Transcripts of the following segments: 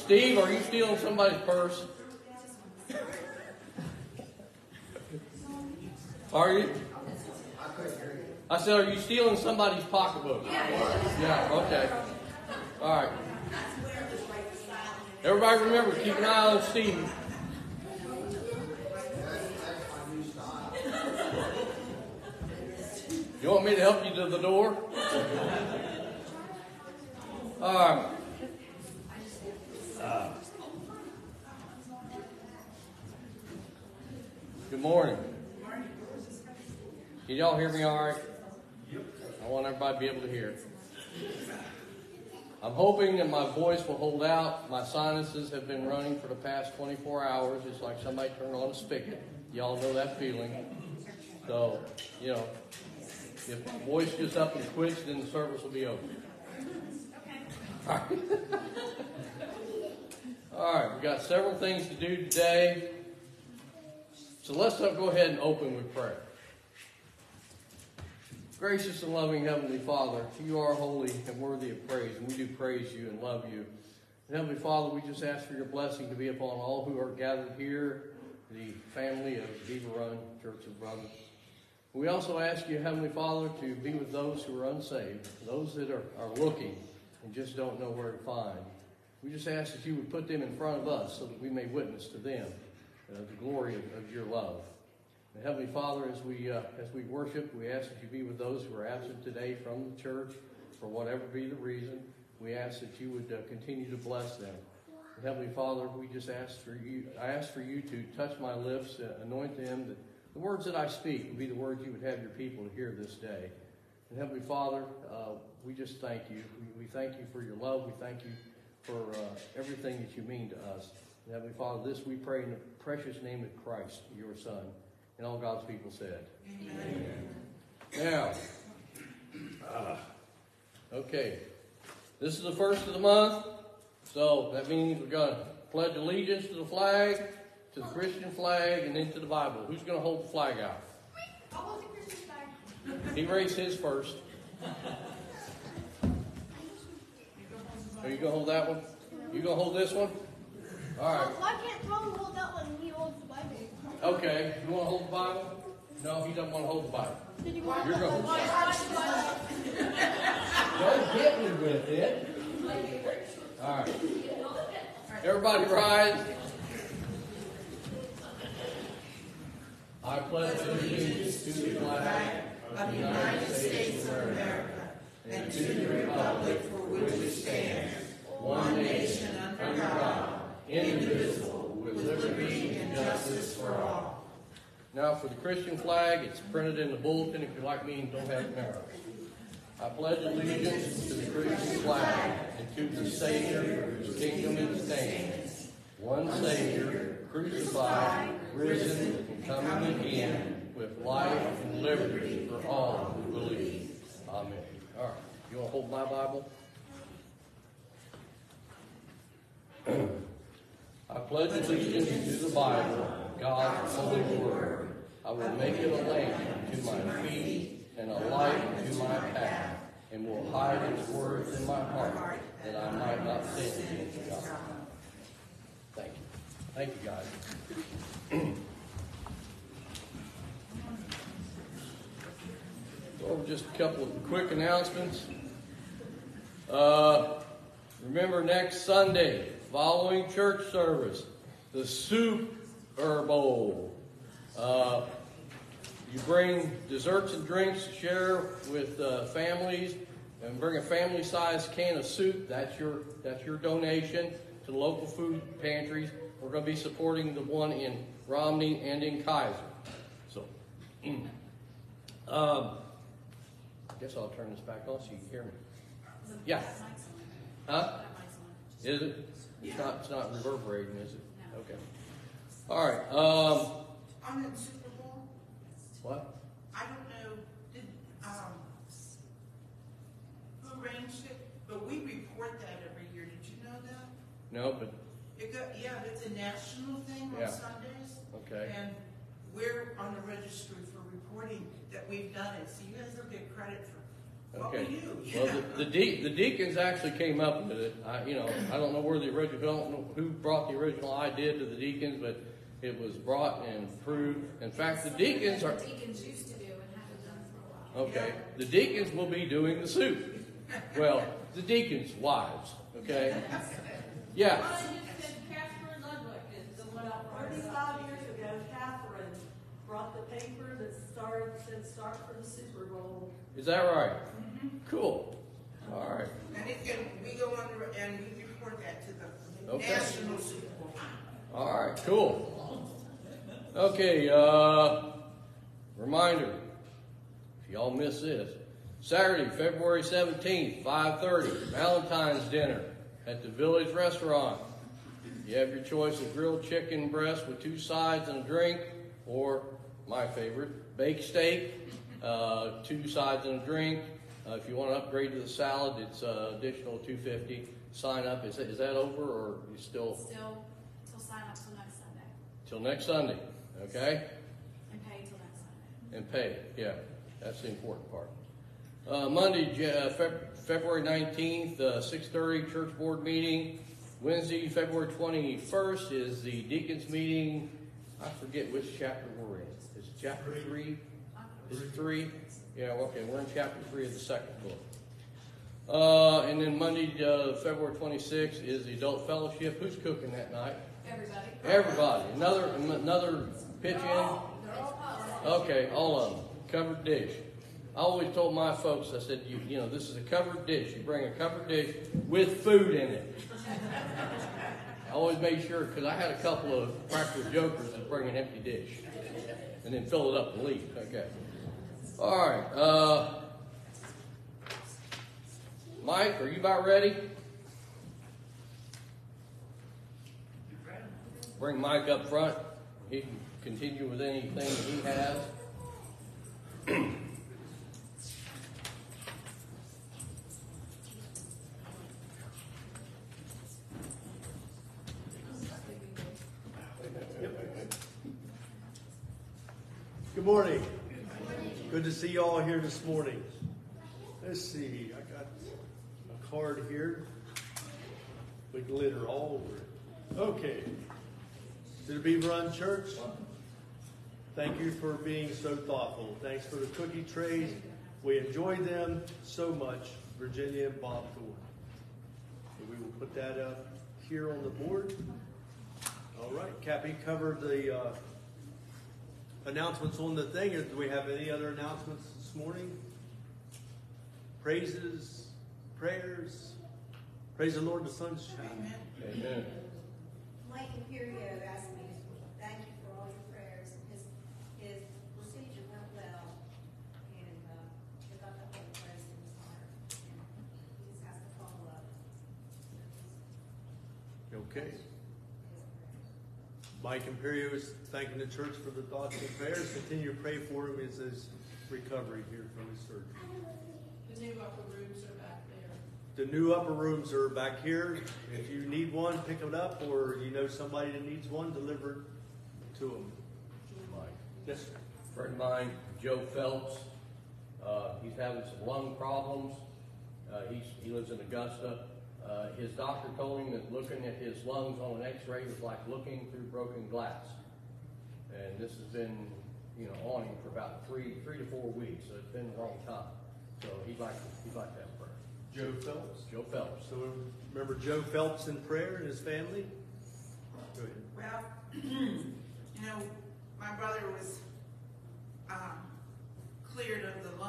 Steve, are you stealing somebody's purse? Are you? I said, are you stealing somebody's pocketbook? Yeah, okay. All right. Everybody remember, keep an eye on Steve. You want me to help you to the door? All right. Good morning. Can y'all hear me all right? I want everybody to be able to hear. I'm hoping that my voice will hold out. My sinuses have been running for the past 24 hours. It's like somebody turned on a spigot. Y'all know that feeling. So, you know, if my voice gets up and quits, then the service will be over. All right. All right, we've got several things to do today. So let's go ahead and open with prayer. Gracious and loving Heavenly Father, you are holy and worthy of praise, and we do praise you and love you. And Heavenly Father, we just ask for your blessing to be upon all who are gathered here, the family of Beaver Church of Brothers. We also ask you, Heavenly Father, to be with those who are unsaved, those that are looking and just don't know where to find. We just ask that you would put them in front of us so that we may witness to them the glory of your love. And Heavenly Father, as we worship, we ask that you be with those who are absent today from the church, for whatever be the reason. We ask that you would continue to bless them. And Heavenly Father, we just ask for you. I ask for you to touch my lips, anoint them, that the words that I speak will be the words you would have your people to hear this day. And Heavenly Father, we just thank you. We thank you for your love. We thank you for everything that you mean to us. And Heavenly Father, this we pray in the precious name of Christ, your Son. And all God's people said. Amen. Now, okay. This is the first of the month. So that means we're going to pledge allegiance to the flag, to the Christian flag, and then to the Bible. Who's going to hold the flag out? I'll hold the Christian flag. He raised his first. Are you going to hold that one? You going to hold this one? All right. Why can't Tom hold that one when he holds the Bible? Okay. You want to hold the Bible? No, he doesn't want to hold the Bible. Did you want You're to going to hold the Bible? Don't get me with it. All right. Everybody rise. I pledge allegiance to the flag of the United States of America and to the republic for which it stands, one nation under God, indivisible, with liberty and justice for all. Now for the Christian flag, it's printed in the bulletin if you're like me and don't have it memorized. I pledge allegiance to the Christian flag and to the Savior whose kingdom it stands, one Savior, crucified, risen, and coming again, with life and liberty for all who believe. Amen. All right. You want to hold my Bible? I pledge allegiance to the Bible, God's holy word. I will make it a lamp to my feet and a light to my path, and will hide its words in my heart, that I might not sin against God. Thank you. Thank you, guys. So just a couple of quick announcements. Remember next Sunday, following church service, the Super Bowl. You bring desserts and drinks to share with families, and bring a family-sized can of soup. That's your donation to the local food pantries. We're going to be supporting the one in Romney and in Kaiser. So, I guess I'll turn this back on so you can hear me. Yeah. Huh? Is it? It's not reverberating, is it? Okay. All right. On the Super Bowl? What? I don't know who arranged it, but we report that every year. Did you know that? No, but it's a national thing on Sundays. okay. And we're on the registry for reporting that we've done it. So you guys don't get credit What Okay. were you? Well, the deacons actually came up with it. I don't know where the original, I don't know who brought the original idea to the deacons, but it was brought and approved. In fact, the deacons are, The deacons used to do and haven't done for a while. okay, the deacons will be doing the soup. Well, the deacons' wives, okay? Yeah, Well, I just said Catherine Ludwig is the one out front. 35 years ago, Catherine brought the paper that said start for the Super Bowl. is that right? Cool. All right. And we go under and we report that to the Okay. National Super Bowl. All right, cool. Okay, reminder, if y'all miss this, Saturday, February 17th, 5:30, Valentine's dinner at the Village Restaurant. You have your choice of grilled chicken breast with 2 sides and a drink, or my favorite, baked steak, 2 sides and a drink. If you want to upgrade to the salad, it's additional $2.50. Sign up. Is that over, or you still Still sign up till next Sunday till next Sunday? Okay, and pay till next Sunday. and pay. Yeah, that's the important part. Monday, February 19th, 6:30 church board meeting. Wednesday, February 21st is the deacons meeting. I forget which chapter we're in. Is it chapter 3? Is it 3? Yeah, okay, we're in chapter 3 of the second book. And then Monday, February 26th is the adult fellowship. Who's cooking that night? Everybody. Everybody. Another pitch in? They're all Okay, all of them. Covered dish. I always told my folks, I said, you know, this is a covered dish. You bring a covered dish with food in it. I always made sure, because I had a couple of practical jokers that bring an empty dish and then fill it up and leave. Okay. All right. Mike, are you about ready? Bring Mike up front. He can continue with anything that he has. Good morning. Good to see you all here this morning. Let's see, I got a card here with glitter all over it. Okay. To the Beaver Run Church, thank you for being so thoughtful. Thanks for the cookie trays. We enjoyed them so much, Virginia and Bob Thorne. So we will put that up here on the board. All right, Cappy covered the announcements on the thing. Do we have any other announcements this morning? Praises, prayers. Praise the Lord, the sun's shining. Amen. Mike Imperio asked me to thank you for all your prayers. His procedure went well, and he got the whole place in his heart. And he just has to follow up. Okay. Mike Imperio is thanking the church for the thoughts and prayers. Continue to pray for him as his recovery here from his surgery. The new upper rooms are back there. The new upper rooms are back here. If you need one, pick it up, or you know somebody that needs one, deliver it to them. Mike. Yes, sir. Friend of mine, Joe Phelps, he's having some lung problems. He lives in Augusta. His doctor told him that looking at his lungs on an x-ray was like looking through broken glass. And this has been, on him for about three to 4 weeks, so it's been a long time. So he'd like to have prayer. Joe Phelps. Joe Phelps. So remember Joe Phelps in prayer and his family? Go ahead. Well, my brother was cleared of the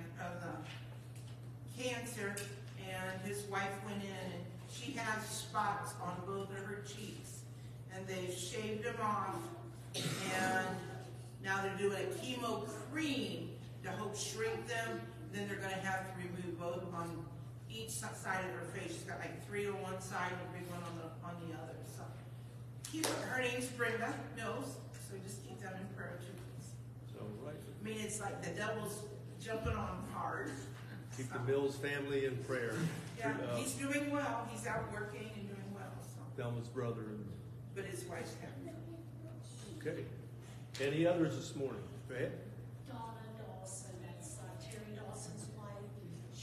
cancer, and his wife went in, and she has spots on both of her cheeks, and they've shaved them off, and now they're doing a chemo cream to help shrink them. Then they're going to have to remove both on each side of her face. She's got like 3 on one side and a big one on the other. So her name's Brenda Mills, so just keep them in prayer too, please. So, right. I mean, it's like the devil's jumping on hard. Keep the Mills family in prayer. Yeah, he's doing well. He's out working and doing well. So, Thelma's brother. but his wife's happy. Okay. Any others this morning? Go ahead. Donna Dawson, that's Terry Dawson's wife.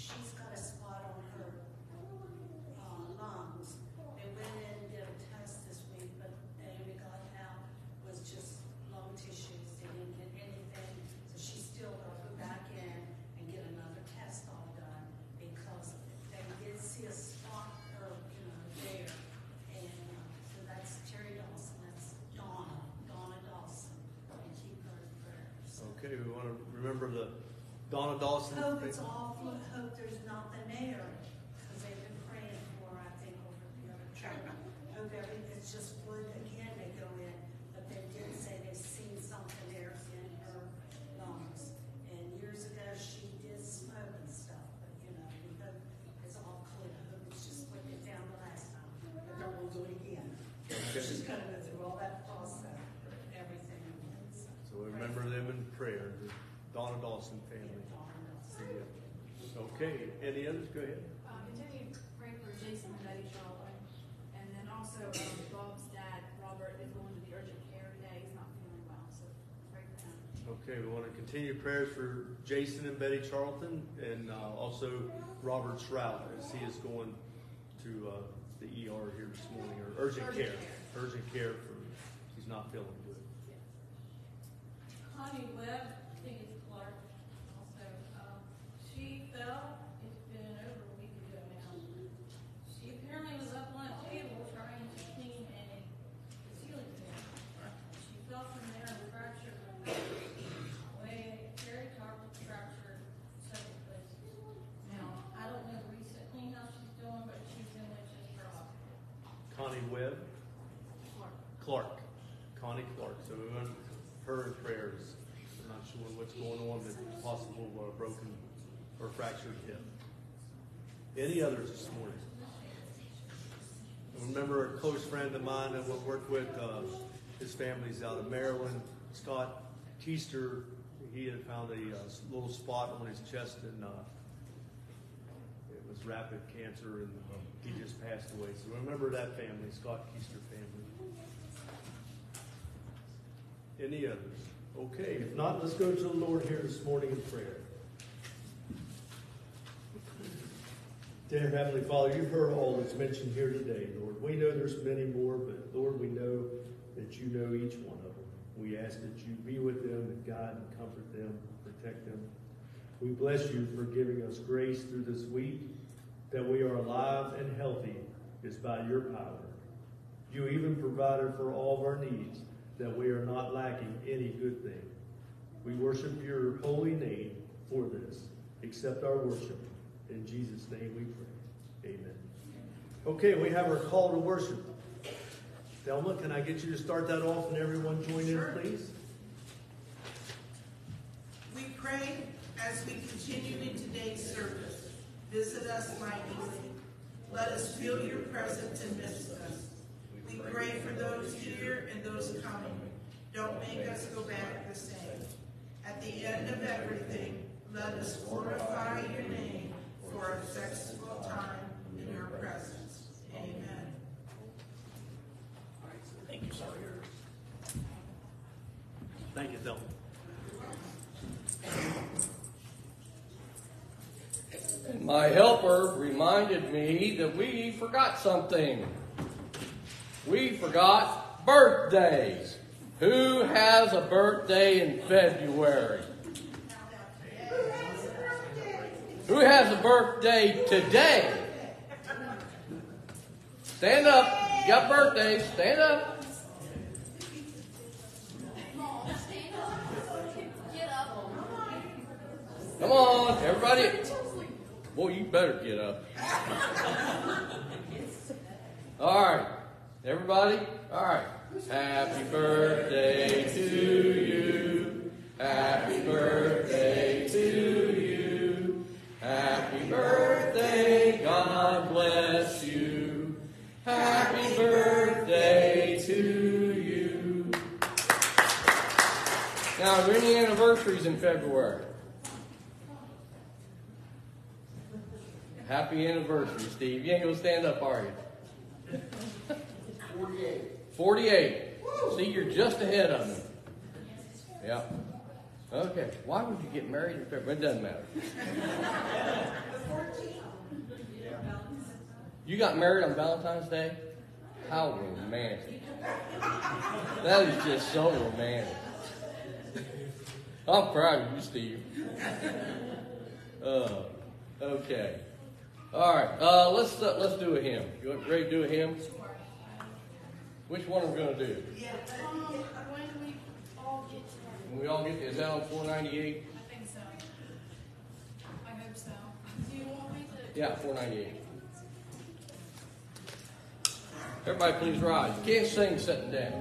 Okay, we want to remember the Donna Dawson. Hope it's all full of hope there's nothing there, because they've been praying for, I think, over the other church. Hope everything's just good again, they go in, but they did say they've seen something there in her lungs. And years ago, she did smoke and stuff, but we hope it's all clear. Hope it's just put it down the last time, but then we'll do it again. She's gonna go through all that process, everything again, so. So we remember them in prayer, the Donna Dawson family. Yeah. Okay, any others? Go ahead. Continue to pray for Jason and Betty Charlton. And then also Bob's dad, Robert, is going to the urgent care today. He's not feeling well, so pray for him. Okay, we want to continue prayers for Jason and Betty Charlton, and also Robert Shroud as he is going to the ER here this morning, or urgent care. Urgent care for, he's not feeling good. Connie Webb, I think it's Clark also, she fell, it's been over a week ago now. She apparently was up on a table trying to clean a ceiling fan. She fell from there and fractured her very top was fractured several places. Now, I don't know recently how she's doing, but she's in Winchester Hospital. Connie Webb? Clark. Connie Clark. So we want her in prayers. I'm not sure what's going on, but possible broken or fractured hip. Any others this morning? I remember a close friend of mine that we worked with, his family's out of Maryland, Scott Keister. He had found a little spot on his chest, and it was rapid cancer, and he just passed away. So remember that family, Scott Keister family. Any others? Okay, if not, let's go to the Lord here this morning in prayer. Dear Heavenly Father, you've heard all that's mentioned here today, Lord. We know there's many more, but Lord, we know that you know each one of them. We ask that you be with them and guide and comfort them, protect them. We bless you for giving us grace through this week, that we are alive and healthy is by your power. You even provided for all of our needs, that we are not lacking any good thing. We worship your holy name for this. Accept our worship. In Jesus' name we pray. Amen. Okay, we have our call to worship. Thelma, can I get you to start that off and everyone join in, please? We pray as we continue in today's service. Visit us mightily. Let us feel your presence and miss us. We pray for those here and those coming. Don't make us go back the same. At the end of everything, let us glorify your name for a acceptable time in your presence. Amen. Thank you, sir. Thank you, Thelma. My helper reminded me that we forgot something. We forgot birthdays. Who has a birthday in February? Who has a birthday today? Stand up. You got birthdays. Stand up. Come on, everybody. Boy, you better get up. All right. Everybody? All right. Happy birthday to you. Happy birthday to you. Happy birthday. God bless you. Happy birthday to you. Now, are there any anniversaries in February? Happy anniversary, Steve. You ain't going to stand up, are you? 48. 48. See, you're just ahead of me. Yeah. Okay. Why would you get married in February? It doesn't matter. You got married on Valentine's Day? How romantic. That is just so romantic. I'm proud of you, Steve. Okay. All right. Let's do a hymn. You ready to do a hymn? Which one are we going to do? When we all get Can we all get, is that on 498? I think so. I hope so. Do you want me to? Yeah, 498. Everybody please rise. You can't sing sitting down.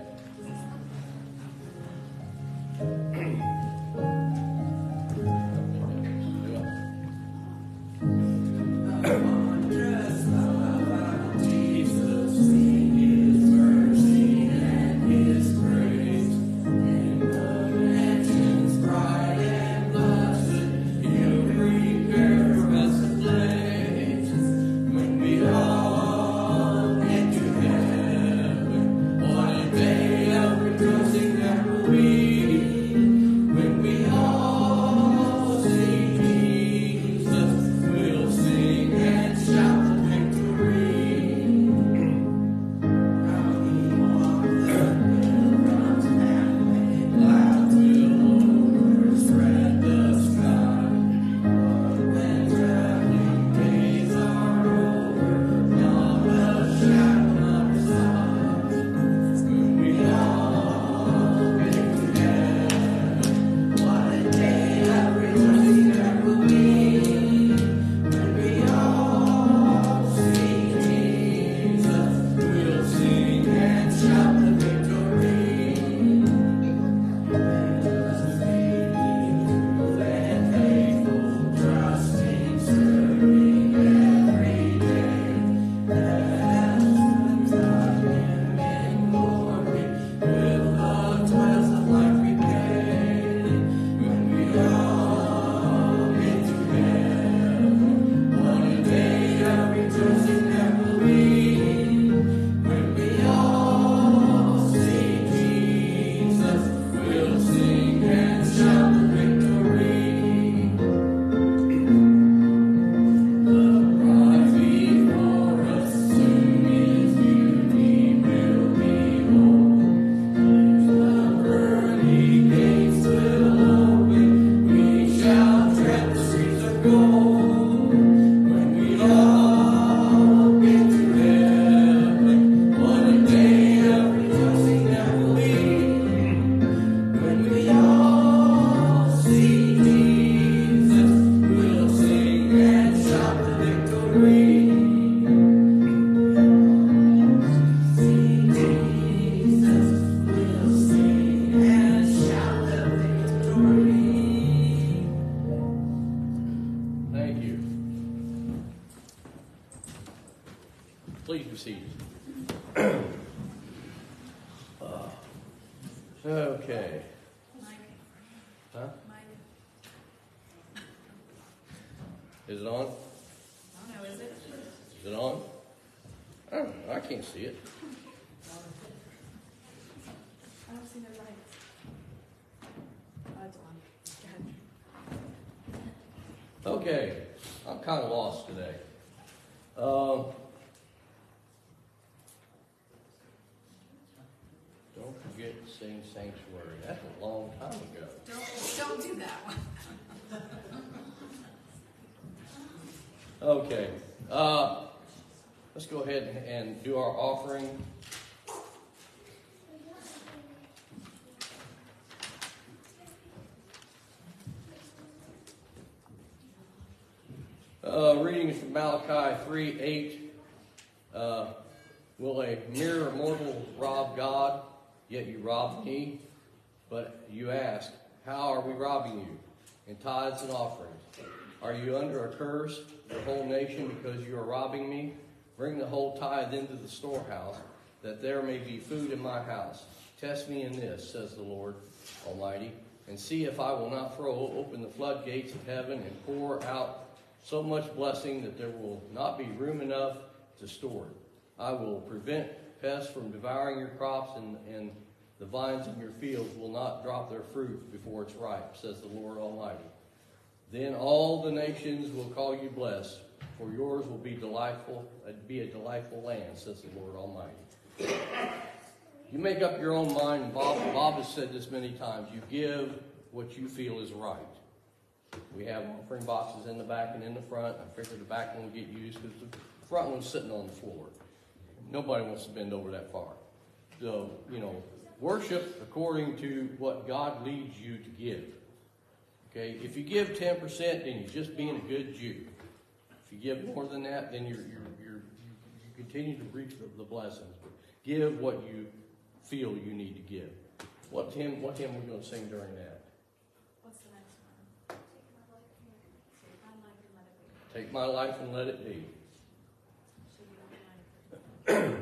Please be seated. Okay. Huh? Is it on? I don't know, is it? Is it on? Oh, I can't see it. I don't see no lights. Oh, it's on. Okay. I'm kind of lost today. Don't forget to sing Sanctuary. That's a long time ago. Don't do that one. Okay. Let's go ahead and do our offering. Reading from Malachi 3:8. Will a mere mortal rob God? Yet you rob me. But you ask, how are we robbing you? In tithes and offerings. Are you under a curse, the whole nation, because you are robbing me? Bring the whole tithe into the storehouse, that there may be food in my house. Test me in this, says the Lord Almighty, and see if I will not throw open the floodgates of heaven and pour out so much blessing that there will not be room enough to store it. I will prevent pests from devouring your crops, and the vines in your fields will not drop their fruit before it's ripe, says the Lord Almighty. Then all the nations will call you blessed, for yours will be a delightful land, says the Lord Almighty. You make up your own mind, and Bob has said this many times, you give what you feel is right. We have offering boxes in the back and in the front. I figured the back one would get used because the front one's sitting on the floor. Nobody wants to bend over that far. So, worship according to what God leads you to give. Okay, if you give 10%, then you're just being a good Jew. If you give more than that, then you continue to reap the blessings. But give what you feel you need to give. What hymn are we going to sing during that? What's the next one? Take my life and let it be. Should be on 93.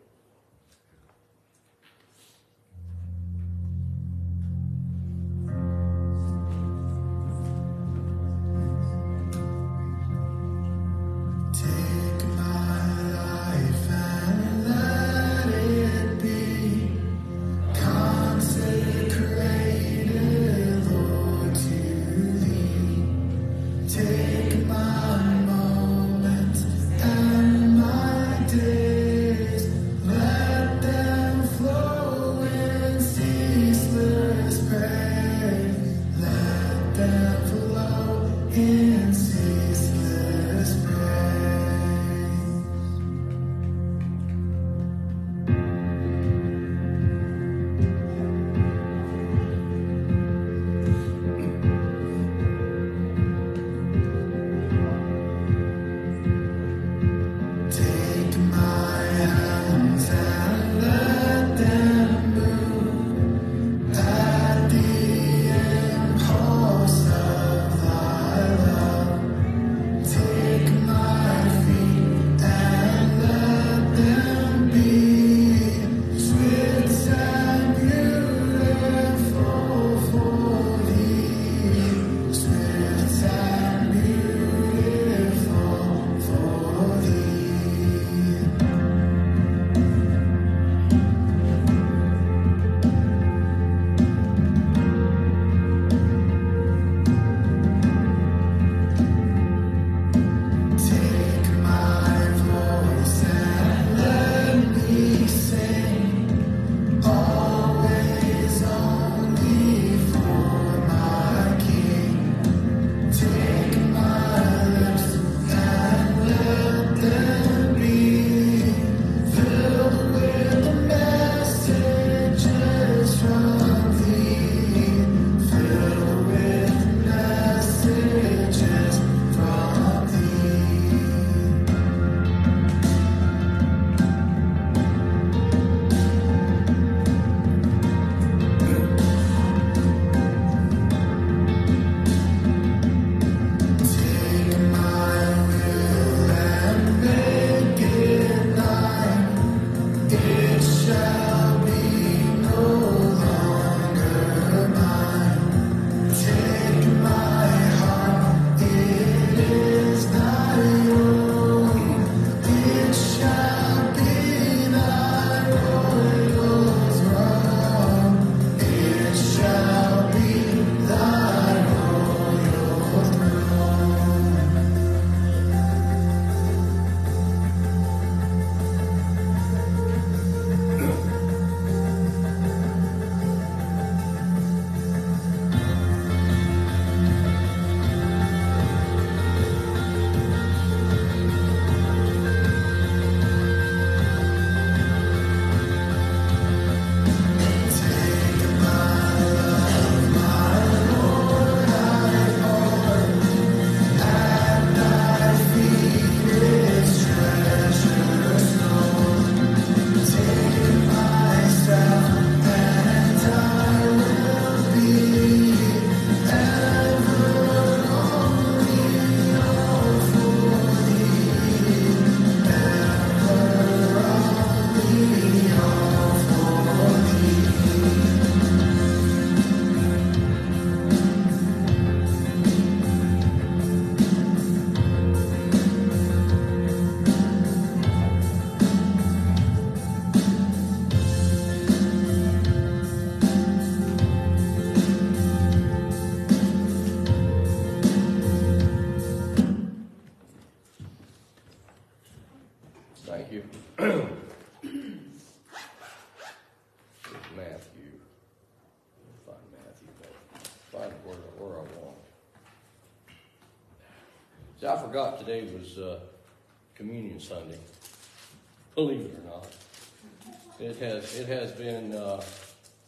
See, I forgot today was Communion Sunday. Believe it or not, it has been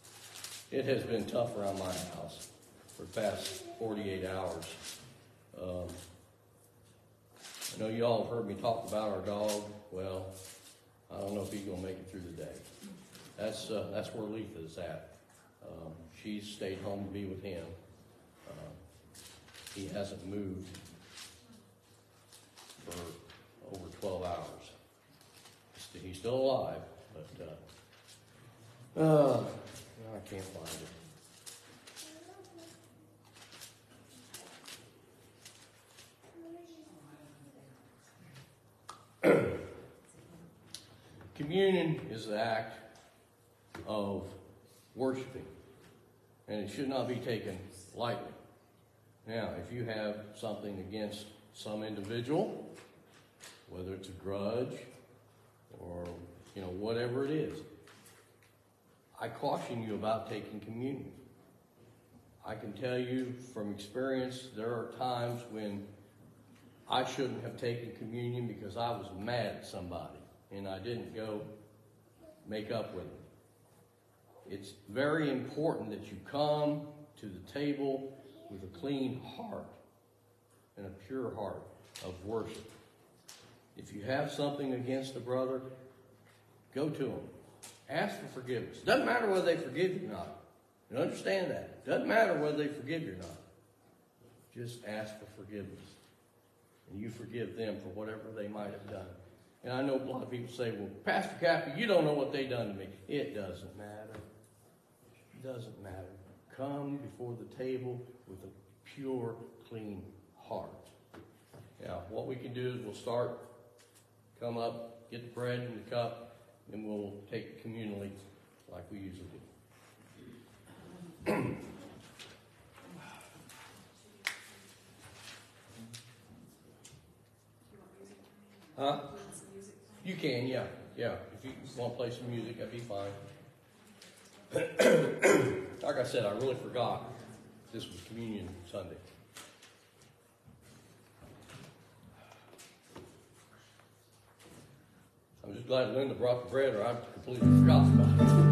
It has been tough around my house for the past 48 hours. I know you all have heard me talk about our dog. Well, I don't know if he's going to make it through the day. That's where Letha is at. She's stayed home to be with him. He hasn't moved for over 12 hours. He's still alive, but I can't find it. Communion is the act of worshiping, and it should not be taken lightly. Now, if you have something against some individual, whether it's a grudge or, whatever it is, I caution you about taking communion. I can tell you from experience, there are times when I shouldn't have taken communion because I was mad at somebody and I didn't go make up with them. It's very important that you come to the table with a clean heart and a pure heart of worship. If you have something against a brother, go to him. Ask for forgiveness. Doesn't matter whether they forgive you or not. You understand that. Doesn't matter whether they forgive you or not. Just ask for forgiveness. And you forgive them for whatever they might have done. And I know a lot of people say, well, Pastor Cappy, you don't know what they done to me. It doesn't matter. It doesn't matter. Come before the table with a pure, clean heart. Now, what we can do is we'll start, come up, get the bread and the cup, and we'll take it communally like we usually do. Huh? You can, yeah. Yeah. If you want to play some music, that'd be fine. Like I said, I really forgot this was Communion Sunday. I'm just glad Linda brought the bread, or I completely forgot about it.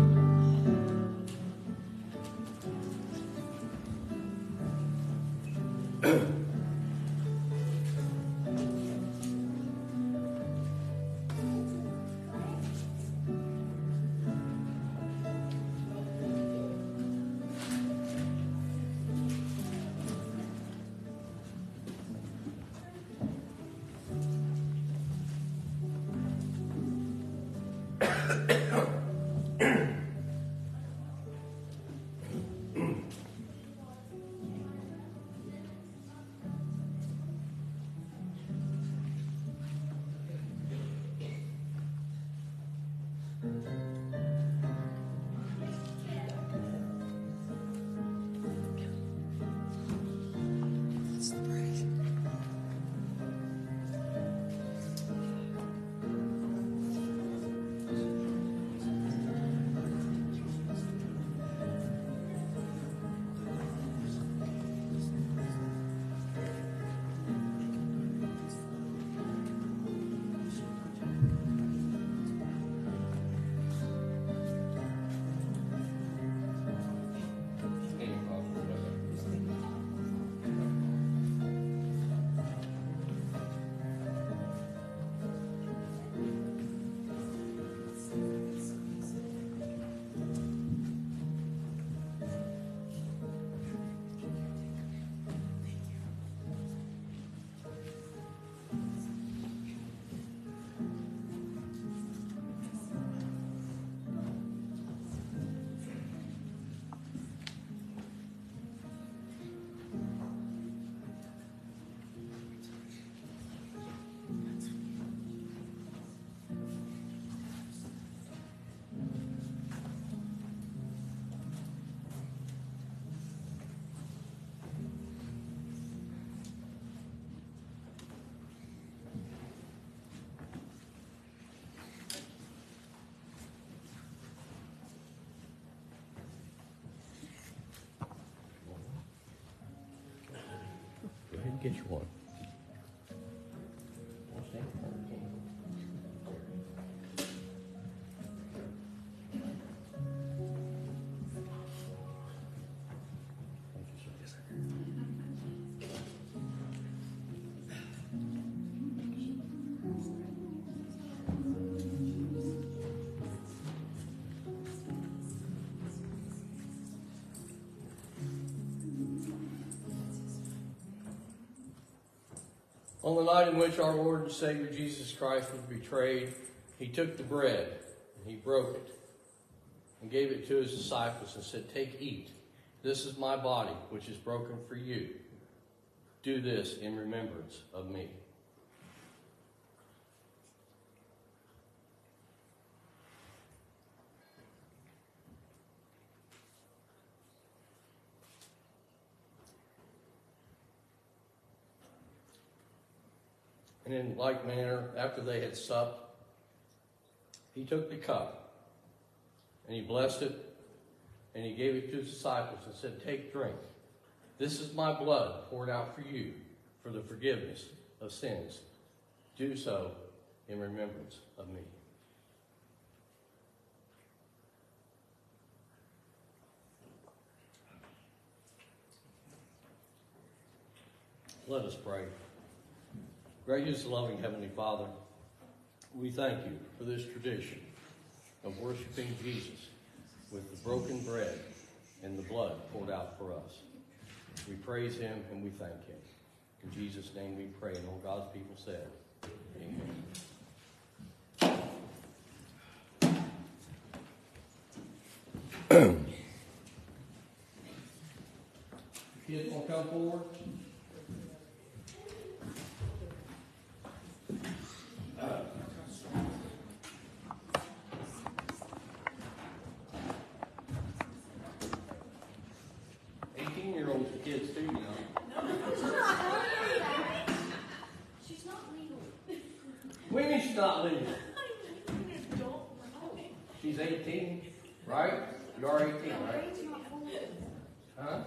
Get you one. On the night in which our Lord and Savior Jesus Christ was betrayed, he took the bread and he broke it and gave it to his disciples and said, "Take, eat. This is my body, which is broken for you. Do this in remembrance of me." And in like manner, after they had supped, he took the cup, and he blessed it, and he gave it to his disciples and said, "Take, drink. This is my blood poured out for you for the forgiveness of sins. Do so in remembrance of me." Let us pray. Gracious and loving Heavenly Father, we thank you for this tradition of worshiping Jesus with the broken bread and the blood poured out for us. We praise him and we thank him. In Jesus' name we pray, and all God's people said, amen. Kids want to come forward? 18-year-olds are kids too, you know. She's not legal. What do you mean she's not legal? She's 18, right? You are 18, right? Huh?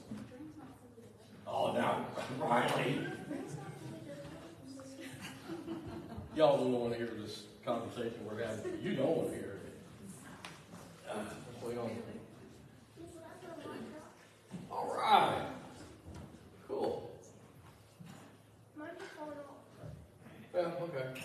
Oh, now, Riley. Y'all don't want to hear this conversation we're having. You don't want to hear it. Let's wait on it. All right. Cool. Mine just falling off. Well, okay.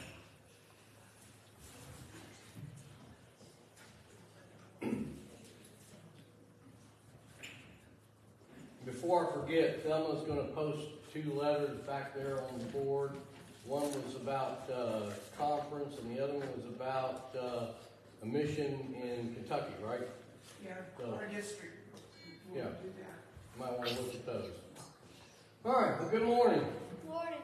Before I forget, Thelma's going to post 2 letters back there on the board. One was about conference, and the other one was about a mission in Kentucky, right? Yeah, So, our district. Yeah. We'll do that. Might want to look at those. All right, well, good morning. Morning.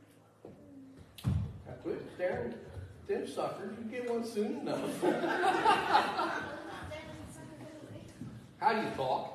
Now quit staring at them suckers. You get one soon enough. How do you talk?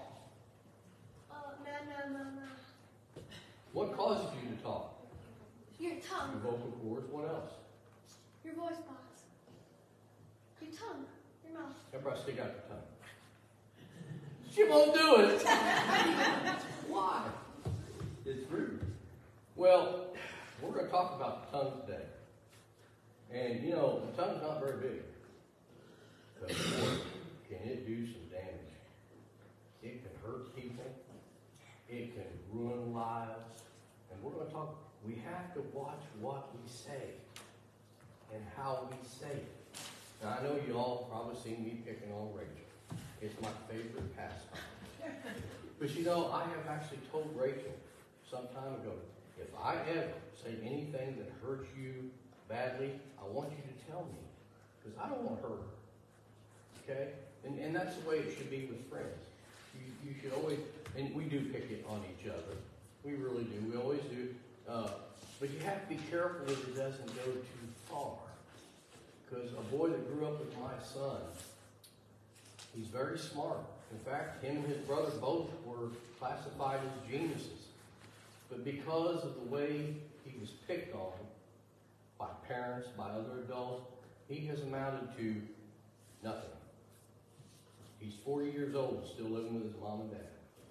No. What causes you to talk? Your Your tongue. vocal cords. What else? Your voice box. Your tongue. Your mouth. Everybody stick out your tongue. She won't do it. Why? It's rude. Well, we're going to talk about the tongue today. And, you know, the tongue's not very big. But boy, can it do some damage. It can hurt people. It can ruin lives. And we're going to talk, we have to watch what we say and how we say it. Now, I know you all probably seen me picking on Rachel. It's my favorite pastime. But you know, I have actually told Rachel some time ago, if I ever say anything that hurts you badly, I want you to tell me. Because I don't want to hurt her. Okay? And that's the way it should be with friends. You should always, and we do pick it on each other. We really do. We always do. But you have to be careful that it doesn't go too far. Because a boy that grew up with my son, he's very smart. In fact, him and his brother both were classified as geniuses. But because of the way he was picked on by parents, by other adults, he has amounted to nothing. He's 40 years old, still living with his mom and dad.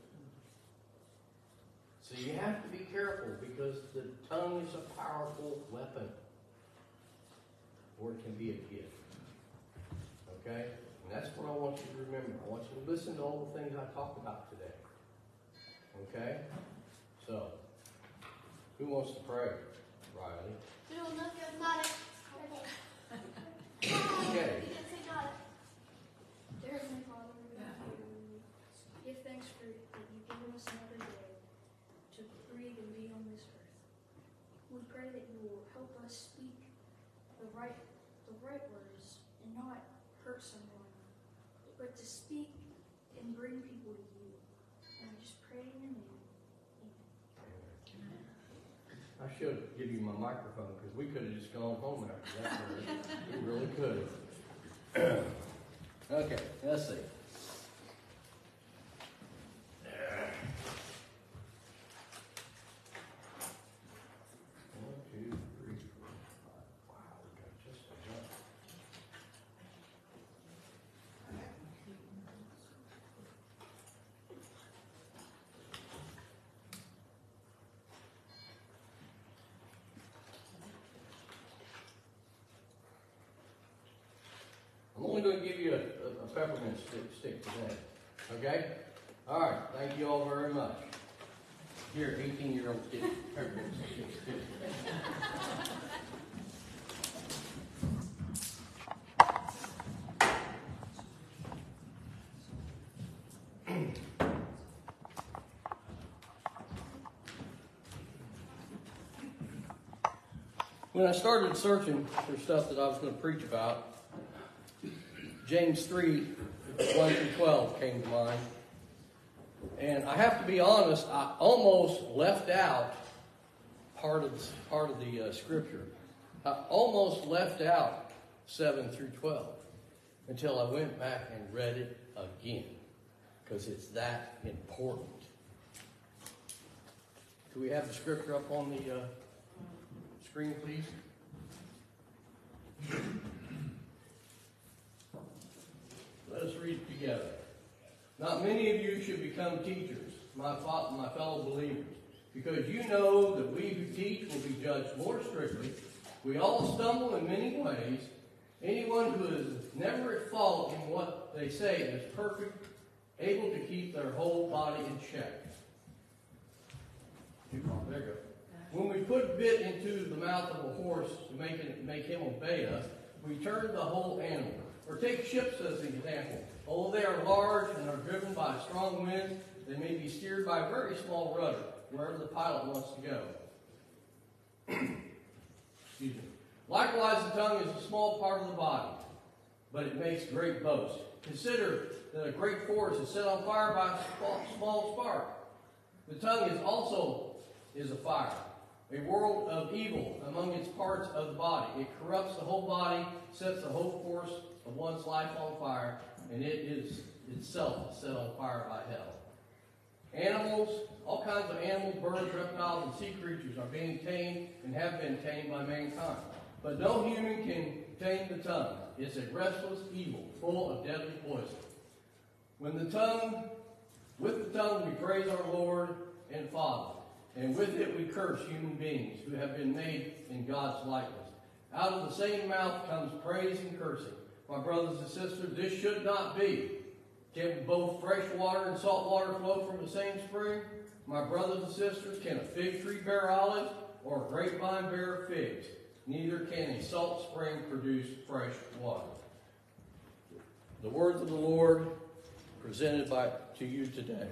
So you have to be careful because the tongue is a powerful weapon. Or it can be a gift. Okay? And that's what I want you to remember. I want you to listen to all the things I talk about today. Okay? So, who wants to pray? Riley. No, not it. Okay. You didn't say not it. Dear Heavenly Father, we want to give thanks for that you've given us another day to breathe and be on this earth. We pray that speak and bring people to you. And I just pray in your name. I should give you my microphone because we could have just gone home after that. We really could. Okay, let's see. 1, 2, 3, 4, 5. Wow, we got just enough. I'm only going to give you a peppermint stick today. Okay? All right. Thank you all very much. Here, 18-year-olds get peppermint sticks too. When I started searching for stuff that I was going to preach about, James 3, 1 through 12 came to mind. And I have to be honest, I almost left out part of the scripture. I almost left out 7 through 12 until I went back and read it again, because it's that important. Do we have the scripture up on the screen, please? Let us read it together. Not many of you should become teachers, my fellow believers, because you know that we who teach will be judged more strictly. We all stumble in many ways. Anyone who is never at fault in what they say is perfect, able to keep their whole body in check. There you go. When we put a bit into the mouth of a horse to make him obey us, we turn the whole animal. Or take ships as an example. Although they are large and are driven by strong winds, they may be steered by a very small rudder, wherever the pilot wants to go. Excuse me. Likewise, the tongue is a small part of the body, but it makes great boast. Consider that a great forest is set on fire by a small spark. The tongue is also a fire, a world of evil among its parts of the body. It corrupts the whole body, sets the whole course of one's life on fire, and it is itself set on fire by hell. Animals, all kinds of animals, birds, reptiles, and sea creatures are being tamed and have been tamed by mankind. But no human can tame the tongue. It's a restless evil, full of deadly poison. With the tongue we praise our Lord and Father, and with it we curse human beings who have been made in God's likeness. Out of the same mouth comes praise and cursing. My brothers and sisters, this should not be. Can both fresh water and salt water flow from the same spring? My brothers and sisters, can a fig tree bear olives or a grapevine bear figs? Neither can a salt spring produce fresh water. The words of the Lord presented to you today.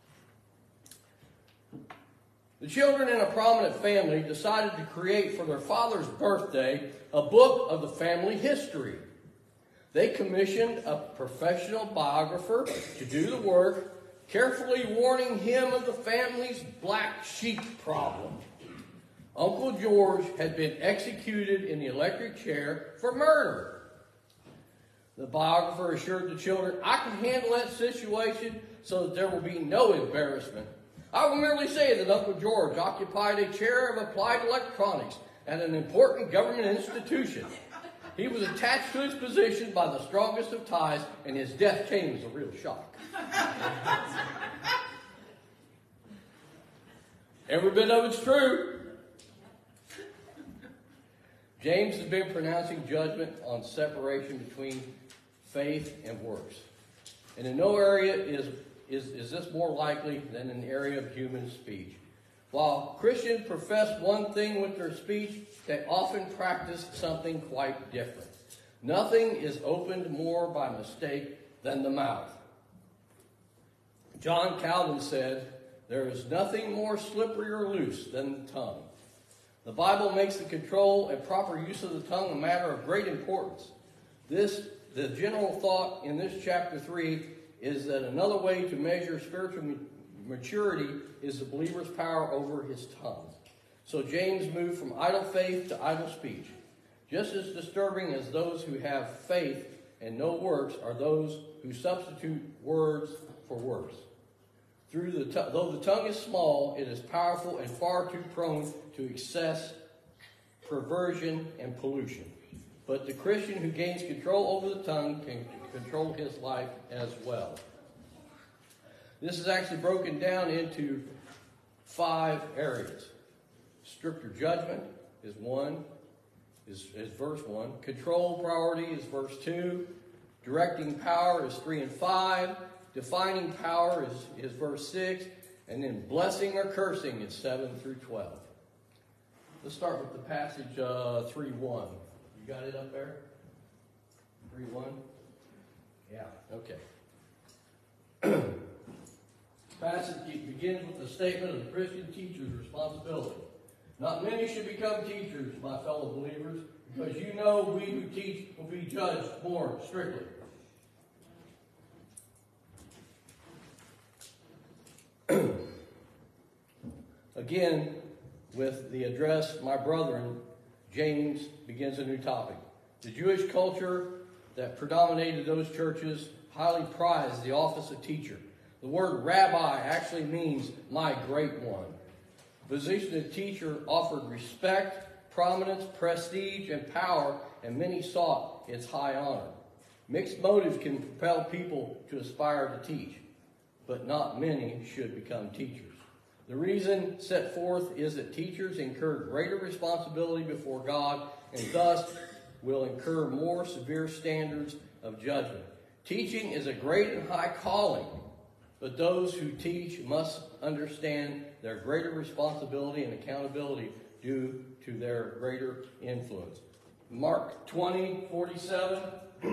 The children in a prominent family decided to create for their father's birthday a book of the family history. They commissioned a professional biographer to do the work, carefully warning him of the family's black sheep problem. Uncle George had been executed in the electric chair for murder. The biographer assured the children, I can handle that situation so that there will be no embarrassment. I will merely say that Uncle George occupied a chair of applied electronics at an important government institution. He was attached to his position by the strongest of ties, and his death came as a real shock. Every bit of it's true. James has been pronouncing judgment on separation between faith and works. And in no area is this more likely than in the area of human speech. While Christians profess one thing with their speech, they often practice something quite different. Nothing is opened more by mistake than the mouth. John Calvin said, there is nothing more slippery or loose than the tongue. The Bible makes the control and proper use of the tongue a matter of great importance. This the general thought in this chapter 3 is that another way to measure spiritual maturity is the believer's power over his tongue. So James moved from idle faith to idle speech. Just as disturbing as those who have faith and no works are those who substitute words for works. Though the tongue is small, it is powerful and far too prone to excess, perversion, and pollution. But the Christian who gains control over the tongue can control his life as well. This is actually broken down into 5 areas. Stricter judgment is verse 1. Control priority is verse 2. Directing power is 3 and 5. Defining power is verse 6. And then blessing or cursing is 7 through 12. Let's start with the passage 3:1. You got it up there? 3:1? Yeah, okay. Passage begins with the statement of the Christian teacher's responsibility. Not many should become teachers, my fellow believers, because you know we who teach will be judged more strictly. Again, with the address, my brethren, James begins a new topic. The Jewish culture that predominated those churches highly prized the office of teacher. The word rabbi actually means my great one. The position of teacher offered respect, prominence, prestige, and power, and many sought its high honor. Mixed motives can propel people to aspire to teach, but not many should become teachers. The reason set forth is that teachers incur greater responsibility before God and thus will incur more severe standards of judgment. Teaching is a great and high calling, but those who teach must understand their greater responsibility and accountability due to their greater influence. Mark 20:47.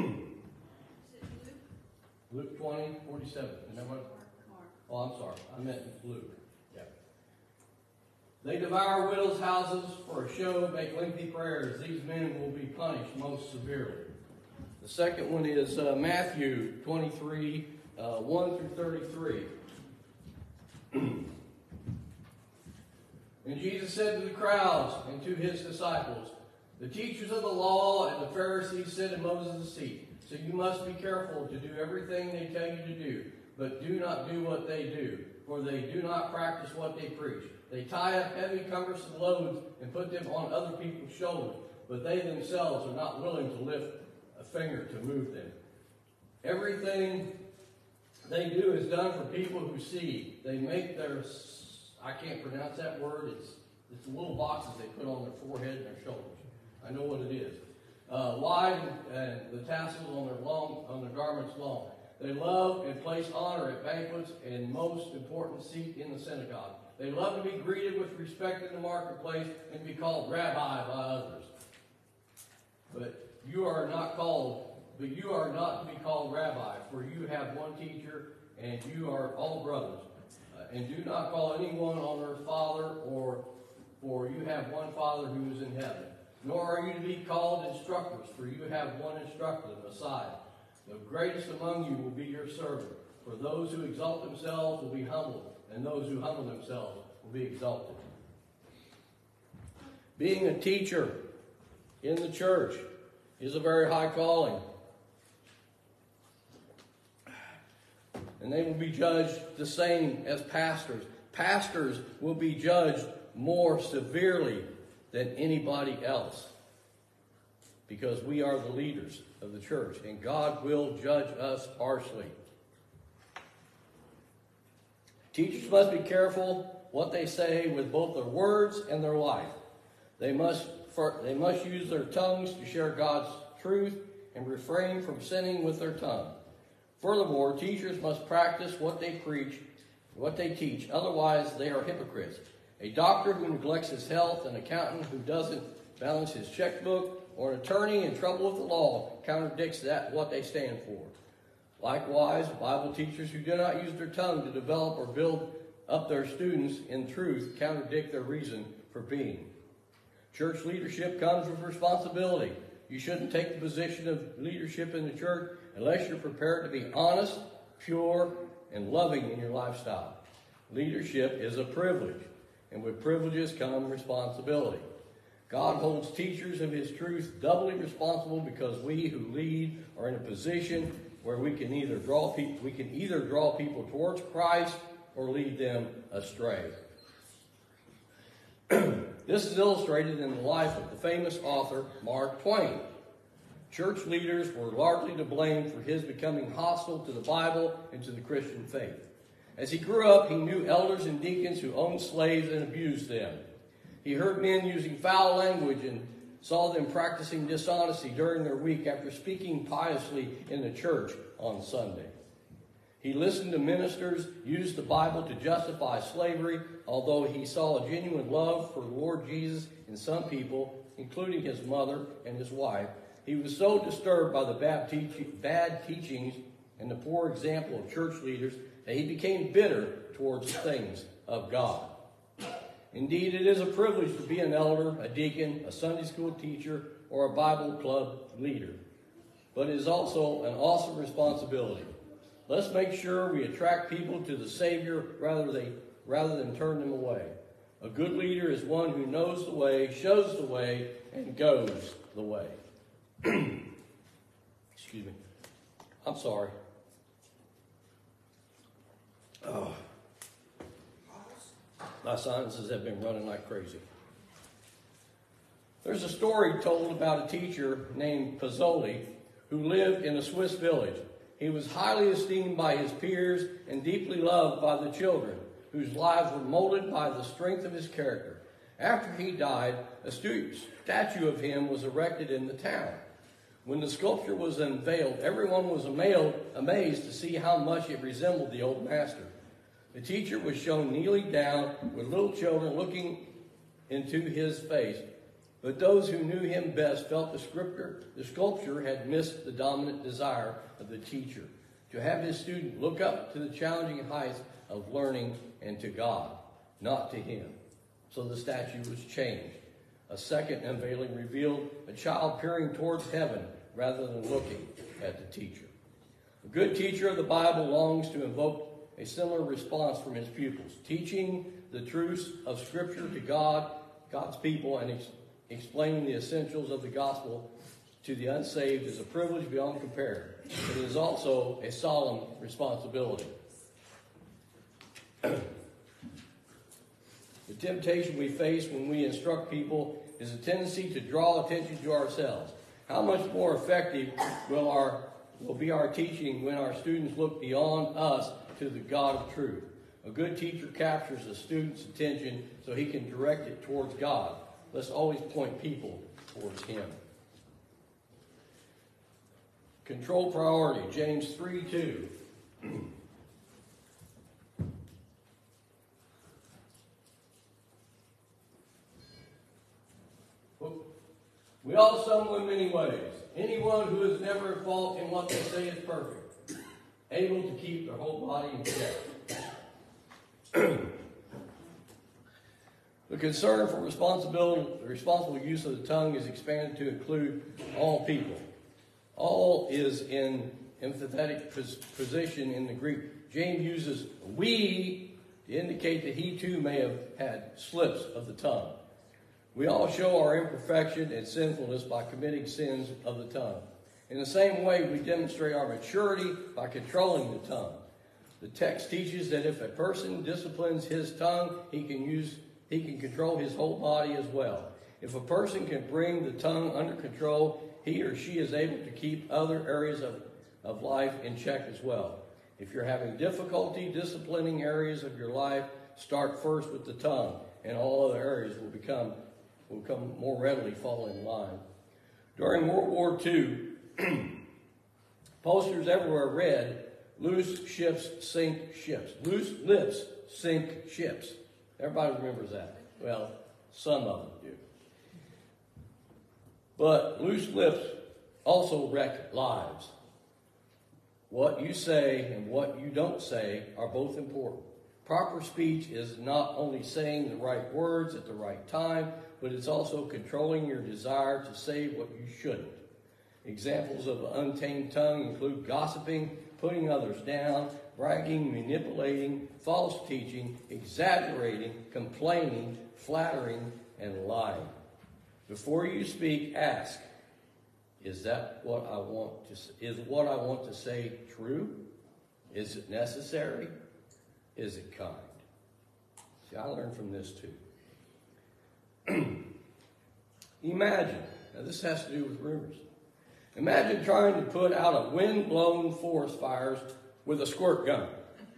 Luke 20:47. Isn't that what? Oh, I'm sorry. I meant Luke. Yeah. They devour widows' houses for a show, make lengthy prayers. These men will be punished most severely. The second one is Matthew 23, 1 through 33. And Jesus said to the crowds and to his disciples, the teachers of the law and the Pharisees sit in Moses' seat. So you must be careful to do everything they tell you to do, but do not do what they do, for they do not practice what they preach. They tie up heavy, cumbersome loads and put them on other people's shoulders, but they themselves are not willing to lift a finger to move them. Everything they do is done for people who see. They make their, I can't pronounce that word, it's the little boxes they put on their forehead and their shoulders. I know what it is. Wide and the tassels on their garments long. They love and place honor at banquets and most important seat in the synagogue. They love to be greeted with respect in the marketplace and be called rabbi by others. But you are not to be called rabbi, for you have one teacher and you are all brothers. And do not call anyone on earth father, for you have one Father who is in heaven. Nor are you to be called instructors, for you have one instructor, the Messiah. The greatest among you will be your servant. For those who exalt themselves will be humbled, and those who humble themselves will be exalted. Being a teacher in the church is a very high calling. And they will be judged the same as pastors. Pastors will be judged more severely than anybody else, because we are the leaders of the church, and God will judge us harshly. Teachers must be careful what they say with both their words and their life. They must use their tongues to share God's truth and refrain from sinning with their tongue. Furthermore, teachers must practice what they preach, what they teach, otherwise they are hypocrites. A doctor who neglects his health, an accountant who doesn't balance his checkbook, or an attorney in trouble with the law contradicts what they stand for. Likewise, Bible teachers who do not use their tongue to develop or build up their students in truth contradict their reason for being. Church leadership comes with responsibility. You shouldn't take the position of leadership in the church unless you're prepared to be honest, pure, and loving in your lifestyle. Leadership is a privilege, and with privileges come responsibility. God holds teachers of his truth doubly responsible because we who lead are in a position where we can either draw people towards Christ or lead them astray. This is illustrated in the life of the famous author Mark Twain. Church leaders were largely to blame for his becoming hostile to the Bible and to the Christian faith. As he grew up, he knew elders and deacons who owned slaves and abused them. He heard men using foul language and saw them practicing dishonesty during their week after speaking piously in the church on Sunday. He listened to ministers use the Bible to justify slavery, although he saw a genuine love for the Lord Jesus in some people, including his mother and his wife. He was so disturbed by the bad teachings and the poor example of church leaders that he became bitter towards the things of God. Indeed, it is a privilege to be an elder, a deacon, a Sunday school teacher, or a Bible club leader. But it is also an awesome responsibility. Let's make sure we attract people to the Savior rather than turn them away. A good leader is one who knows the way, shows the way, and goes the way. Excuse me. I'm sorry. Oh. My sinuses have been running like crazy. There's a story told about a teacher named Pazzoli who lived in a Swiss village. He was highly esteemed by his peers and deeply loved by the children, whose lives were molded by the strength of his character. After he died, a statue of him was erected in the town. When the sculpture was unveiled, everyone was amazed to see how much it resembled the old master. The teacher was shown kneeling down with little children looking into his face. But those who knew him best felt the sculpture had missed the dominant desire of the teacher, to have his student look up to the challenging heights of learning and to God, not to him. So the statue was changed. A second unveiling revealed a child peering towards heaven rather than looking at the teacher. A good teacher of the Bible longs to invoke a similar response from his pupils, teaching the truths of Scripture to God's people, and explaining the essentials of the gospel to the unsaved is a privilege beyond compare. It is also a solemn responsibility. The temptation we face when we instruct people is a tendency to draw attention to ourselves. How much more effective will be our teaching when our students look beyond us to the God of truth? A good teacher captures a student's attention so he can direct it towards God. Let's always point people towards him. Control priority, James 3:2. We all stumble in many ways. Anyone who is never at fault in what they say is perfect, able to keep their whole body in check. The concern for responsible use of the tongue is expanded to include all people. All is in emphatic position in the Greek. James uses we to indicate that he too may have had slips of the tongue. We all show our imperfection and sinfulness by committing sins of the tongue. In the same way, we demonstrate our maturity by controlling the tongue. The text teaches that if a person disciplines his tongue, he can control his whole body as well. If a person can bring the tongue under control, he or she is able to keep other areas of life in check as well. If you're having difficulty disciplining areas of your life, start first with the tongue, and all other areas will become more readily fall in line. During World War II, posters everywhere read, "Loose ships sink ships." Loose lips sink ships. Everybody remembers that. Well, some of them do. But loose lips also wreck lives. What you say and what you don't say are both important. Proper speech is not only saying the right words at the right time, but it's also controlling your desire to say what you shouldn't. Examples of an untamed tongue include gossiping, putting others down, bragging, manipulating, false teaching, exaggerating, complaining, flattering, and lying. Before you speak, ask, is what I want to say true? Is it necessary? Is it kind? See, I learned from this too. Imagine, now this has to do with rumors. Imagine trying to put out a wind-blown forest fires with a squirt gun.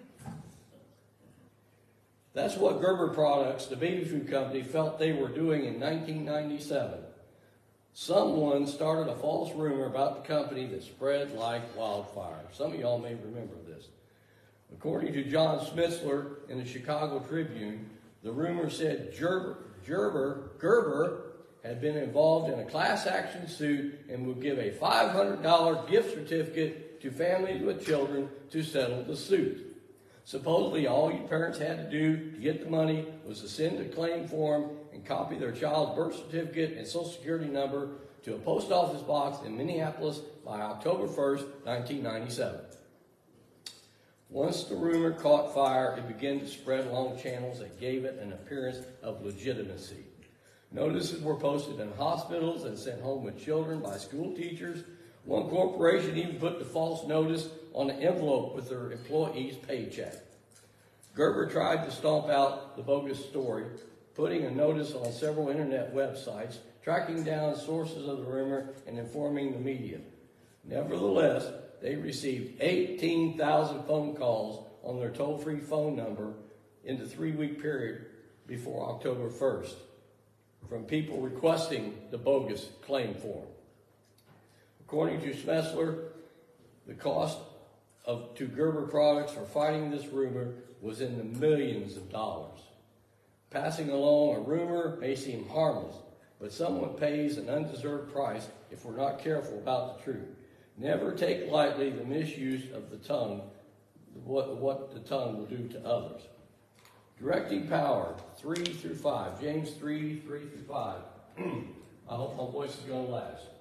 That's what Gerber Products, the baby food company, felt they were doing in 1997. Someone started a false rumor about the company that spread like wildfire. Some of y'all may remember this. According to John Schmitzler in the Chicago Tribune, the rumor said Gerber had been involved in a class action suit and would give a $500 gift certificate to families with children to settle the suit. Supposedly, all you parents had to do to get the money was to send a claim form and copy their child's birth certificate and social security number to a post office box in Minneapolis by October 1st, 1997. Once the rumor caught fire, it began to spread along channels that gave it an appearance of legitimacy. Notices were posted in hospitals and sent home with children by school teachers. One corporation even put the false notice on an envelope with their employee's paycheck. Gerber tried to stomp out the bogus story, putting a notice on several internet websites, tracking down sources of the rumor, and informing the media. Nevertheless, they received 18,000 phone calls on their toll-free phone number in the 3-week period before October 1st from people requesting the bogus claim form. According to Schmetzler, the cost to Gerber Products for fighting this rumor was in the millions of dollars. Passing along a rumor may seem harmless, but someone pays an undeserved price if we're not careful about the truth. Never take lightly the misuse of the tongue, what the tongue will do to others. Directing power, 3 through 5. James 3, 3 through 5. I hope my voice is going to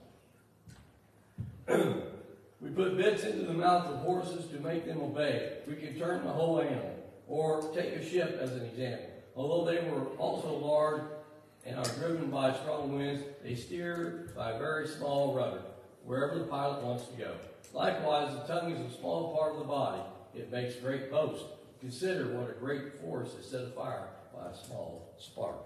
last. We put bits into the mouth of horses to make them obey. We can turn the whole animal. Or take a ship as an example. Although they were also large and are driven by strong winds, they steer by a very small rudder, wherever the pilot wants to go. Likewise, the tongue is a small part of the body. It makes great boast. Consider what a great force is set afire by a small spark.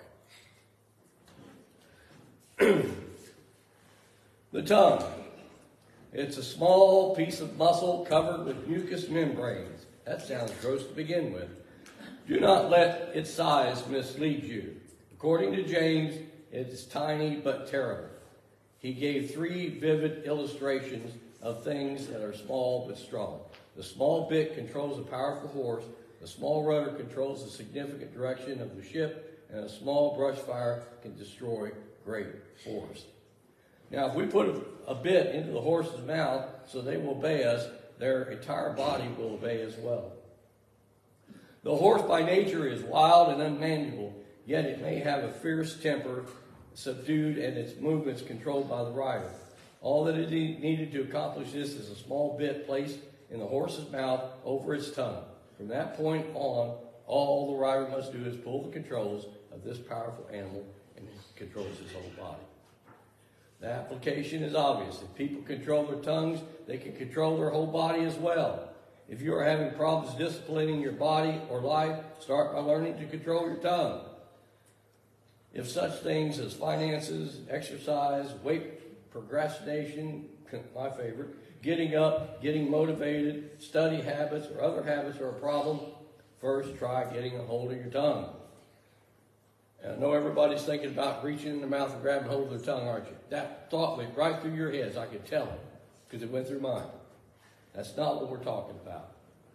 The tongue. It's a small piece of muscle covered with mucous membranes. That sounds gross to begin with. Do not let its size mislead you. According to James, it is tiny but terrible. He gave 3 vivid illustrations of things that are small but strong. The small bit controls a powerful horse. The small rudder controls the significant direction of the ship. And a small brush fire can destroy great forest. Now, if we put a bit into the horse's mouth so they will obey us, their entire body will obey as well. The horse by nature is wild and unmanageable, yet it may have a fierce temper, subdued, and its movements controlled by the rider. All that it needed to accomplish this is a small bit placed in the horse's mouth over its tongue. From that point on, all the rider must do is pull the controls of this powerful animal, and it controls his whole body. The application is obvious. If people control their tongues, they can control their whole body as well. If you are having problems disciplining your body or life, start by learning to control your tongue. If such things as finances, exercise, weight, procrastination, my favorite, getting up, getting motivated, study habits, or other habits are a problem, first try getting a hold of your tongue. And I know everybody's thinking about reaching in their mouth and grabbing hold of their tongue, aren't you? That thought went right through your heads. I could tell it because it went through mine. That's not what we're talking about.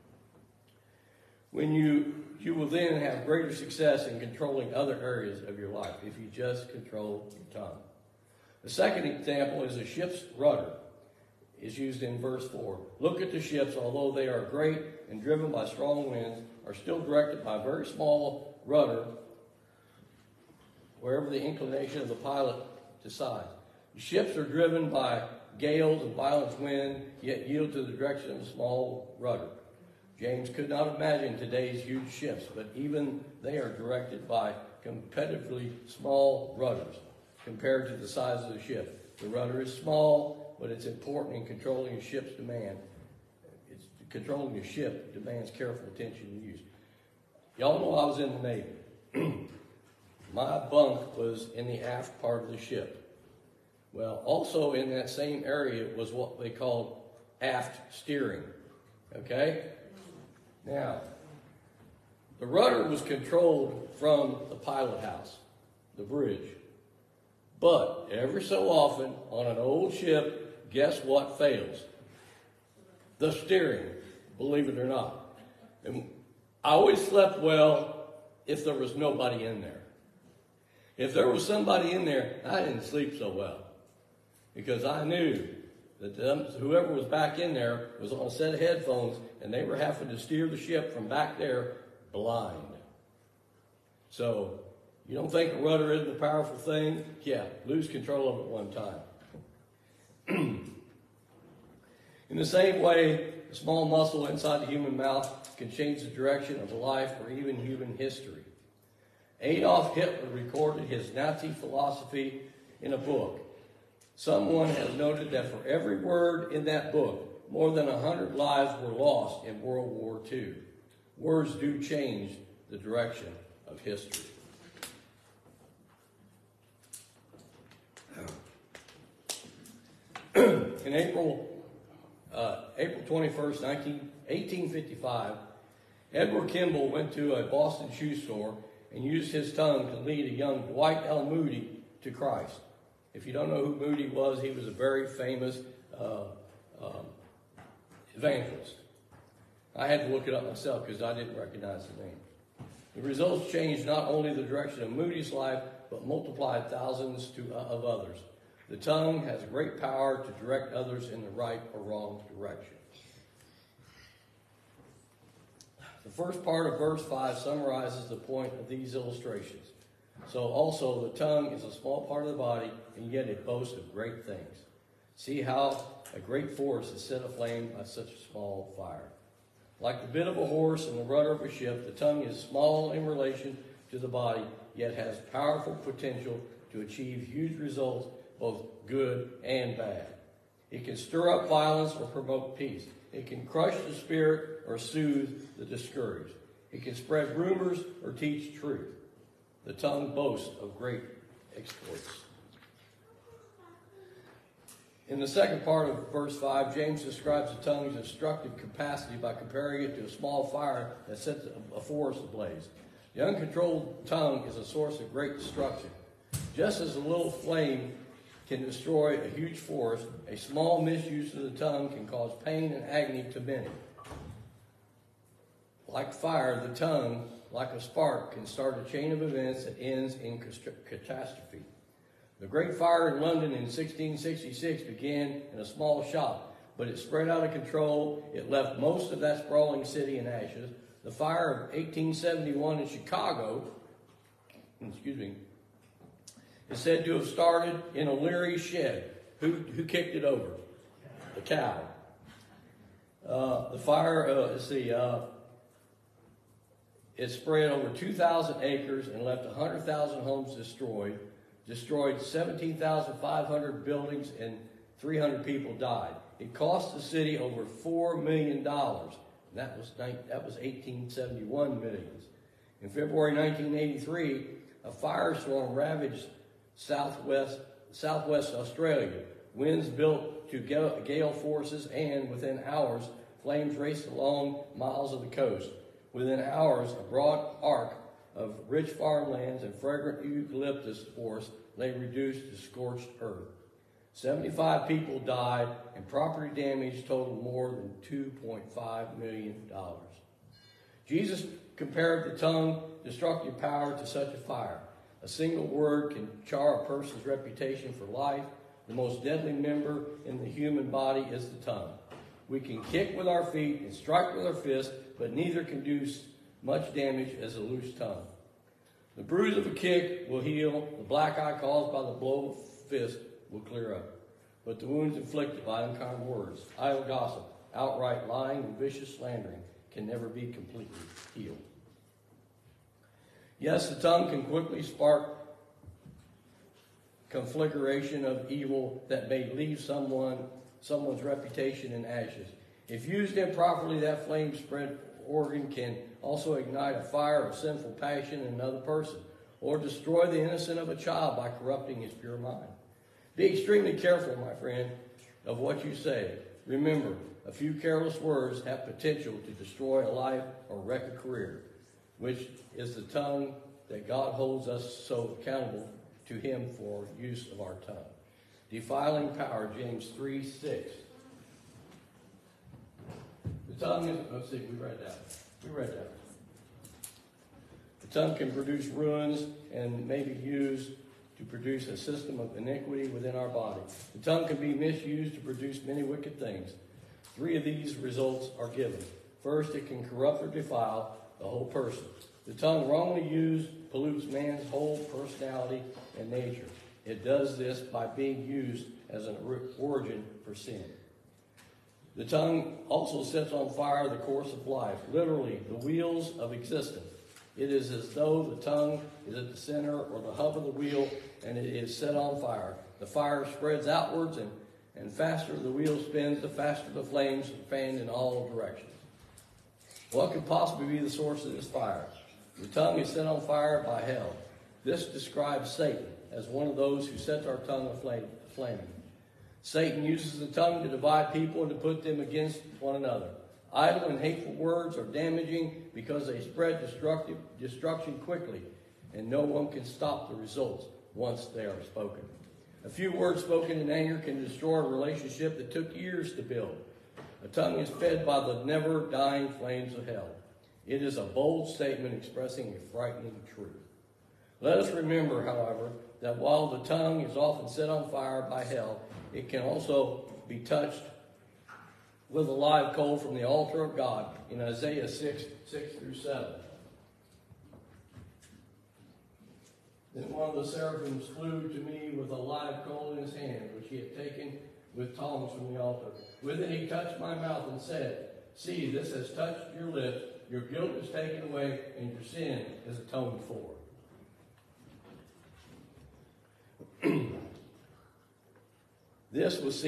When you will then have greater success in controlling other areas of your life if you just control your tongue. The second example is a ship's rudder. is used in verse 4. Look at the ships, although they are great and driven by strong winds, are still directed by a very small rudder, wherever the inclination of the pilot decides. The ships are driven by gales and violent wind, yet yield to the direction of a small rudder. James could not imagine today's huge ships, but even they are directed by competitively small rudders compared to the size of the ship. The rudder is small, but it's important in controlling a ship's demand. Controlling a ship demands careful attention and use. Y'all know I was in the Navy. My bunk was in the aft part of the ship. Well, also in that same area was what they called aft steering. Okay? Now, the rudder was controlled from the pilot house, the bridge. But every so often, on an old ship, guess what fails? The steering, believe it or not. And I always slept well if there was nobody in there. If there was somebody in there, I didn't sleep so well. Because I knew that whoever was back in there was on a set of headphones, and they were having to steer the ship from back there blind. So, you don't think a rudder isn't a powerful thing? Yeah, lose control of it one time. In the same way, a small muscle inside the human mouth can change the direction of life or even human history. Adolf Hitler recorded his Nazi philosophy in a book. Someone has noted that for every word in that book, more than 100 lives were lost in World War II. Words do change the direction of history. In April 21st, 1855, Edward Kimball went to a Boston shoe store and used his tongue to lead a young Dwight L. Moody to Christ. If you don't know who Moody was, he was a very famous evangelist. I had to look it up myself because I didn't recognize the name. The results changed not only the direction of Moody's life, but multiplied thousands of others. The tongue has great power to direct others in the right or wrong direction. The first part of verse 5 summarizes the point of these illustrations. So also the tongue is a small part of the body, and yet it boasts of great things. See how a great force is set aflame by such a small fire. Like the bit of a horse and the rudder of a ship, the tongue is small in relation to the body, yet has powerful potential to achieve huge results, both good and bad. It can stir up violence or promote peace. It can crush the spirit or soothe the discouraged. It can spread rumors or teach truth. The tongue boasts of great exploits. In the second part of verse 5, James describes the tongue's destructive capacity by comparing it to a small fire that sets a forest ablaze. The uncontrolled tongue is a source of great destruction. Just as a little flame can destroy a huge forest, a small misuse of the tongue can cause pain and agony to many. Like fire, the tongue, like a spark, can start a chain of events that ends in catastrophe. The Great Fire in London in 1666 began in a small shop, but it spread out of control. It left most of that sprawling city in ashes. The fire of 1871 in Chicago, is said to have started in a Leary shed. Who kicked it over? The cow. The fire, it spread over 2,000 acres and left 100,000 homes destroyed 17,500 buildings, and 300 people died. It cost the city over $4 million. That was 1871 millions. In February 1983, a firestorm ravaged southwest Australia. Winds built to gale forces, and within hours, flames raced along miles of the coast. Within hours, a broad arc of rich farmlands and fragrant eucalyptus forests lay reduced to scorched earth. 75 people died, and property damage totaled more than $2.5 million. Jesus compared the tongue's destructive power to such a fire. A single word can char a person's reputation for life. The most deadly member in the human body is the tongue. We can kick with our feet and strike with our fists, but neither can do much damage as a loose tongue. The bruise of a kick will heal. The black eye caused by the blow of a fist will clear up. But the wounds inflicted by unkind words, idle gossip, outright lying, and vicious slandering can never be completely healed. Yes, the tongue can quickly spark conflagration of evil that may leave someone's reputation in ashes. If used improperly, that flame spread organ can also ignite a fire of sinful passion in another person, or destroy the innocence of a child by corrupting his pure mind. Be extremely careful, my friend, of what you say. Remember, a few careless words have potential to destroy a life or wreck a career, which is the tongue that God holds us so accountable to him for use of our tongue. Defiling power, James 3:6. The tongue is, let's see, we read that. The tongue can produce ruins and may be used to produce a system of iniquity within our body. The tongue can be misused to produce many wicked things. 3 of these results are given. First, it can corrupt or defile the whole person. The tongue wrongly used pollutes man's whole personality and nature. It does this by being used as an origin for sin. The tongue also sets on fire the course of life, literally the wheels of existence. It is as though the tongue is at the center or the hub of the wheel, and it is set on fire. The fire spreads outwards, and faster the wheel spins, the faster the flames are fanned in all directions. What could possibly be the source of this fire? The tongue is set on fire by hell. This describes Satan as one of those who sets our tongue aflame. Satan uses the tongue to divide people and to put them against one another. Idle and hateful words are damaging because they spread destruction quickly, and no one can stop the results once they are spoken. A few words spoken in anger can destroy a relationship that took years to build. A tongue is fed by the never-dying flames of hell. It is a bold statement expressing a frightening truth. Let us remember, however, that while the tongue is often set on fire by hell, it can also be touched with a live coal from the altar of God in Isaiah 6:6-7. Then one of the seraphims flew to me with a live coal in his hand, which he had taken with tongs from the altar. With it he touched my mouth and said, "See, this has touched your lips. Your guilt is taken away, and your sin is atoned for." This was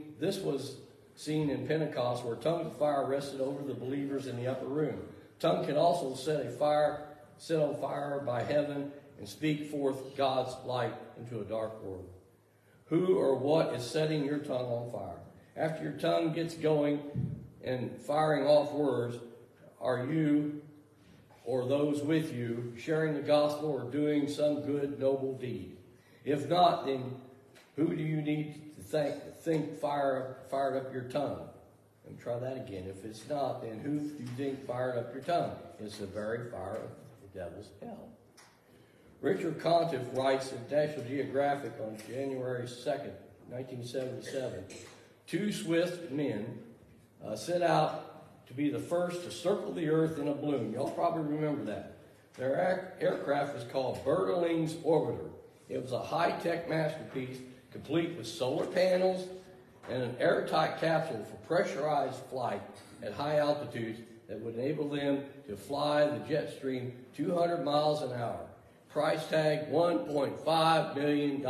seen in Pentecost, where tongues of fire rested over the believers in the upper room. Tongue can also set on fire by heaven and speak forth God's light into a dark world. Who or what is setting your tongue on fire? After your tongue gets going and firing off words, are you or those with you sharing the gospel or doing some good, noble deed? If not, then who do you need to think fired up your tongue? And try that again. If it's not, then who do you think fired up your tongue? It's the very fire of the devil's hell. Richard Contiff writes in National Geographic on January 2nd, 1977, 2 Swiss men set out to be the first to circle the earth in a balloon. Y'all probably remember that. Their aircraft was called Berling's Orbiter. It was a high-tech masterpiece, complete with solar panels and an airtight capsule for pressurized flight at high altitudes that would enable them to fly the jet stream 200 miles an hour. Price tag $1.5 million.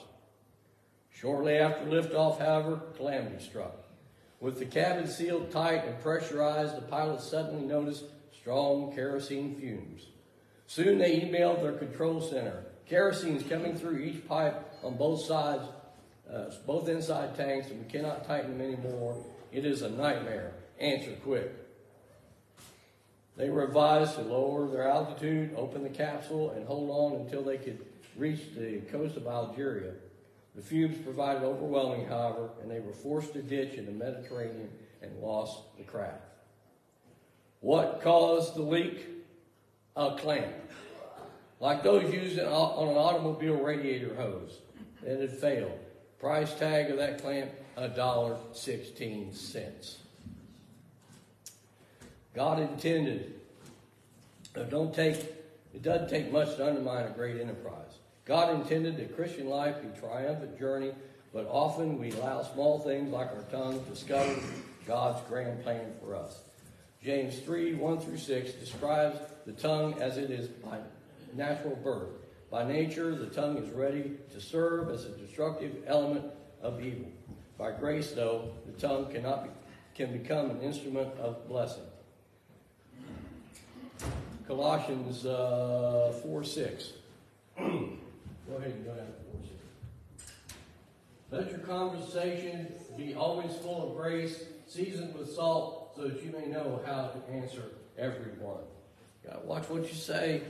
Shortly after liftoff, however, calamity struck. With the cabin sealed tight and pressurized, the pilots suddenly noticed strong kerosene fumes. Soon they emailed their control center. Kerosene is coming through each pipe on both sides, both inside tanks, and we cannot tighten them anymore. It is a nightmare. Answer quick. They were advised to lower their altitude, open the capsule, and hold on until they could reach the coast of Algeria. The fumes provided overwhelming, however, and they were forced to ditch in the Mediterranean and lost the craft. What caused the leak? A clamp. Like those used on an automobile radiator hose that had failed. Price tag of that clamp, $1.16. God intended. It doesn't take much to undermine a great enterprise. God intended the Christian life be a triumphant journey, but often we allow small things like our tongue to scuttle God's grand plan for us. James 3:1-6 describes the tongue as it is by natural birth. By nature, the tongue is ready to serve as a destructive element of evil. By grace, though, the tongue can become an instrument of blessing. Colossians 4:6. Go ahead and go down to 4:6. Let your conversation be always full of grace, seasoned with salt, so that you may know how to answer everyone. You gotta watch what you say.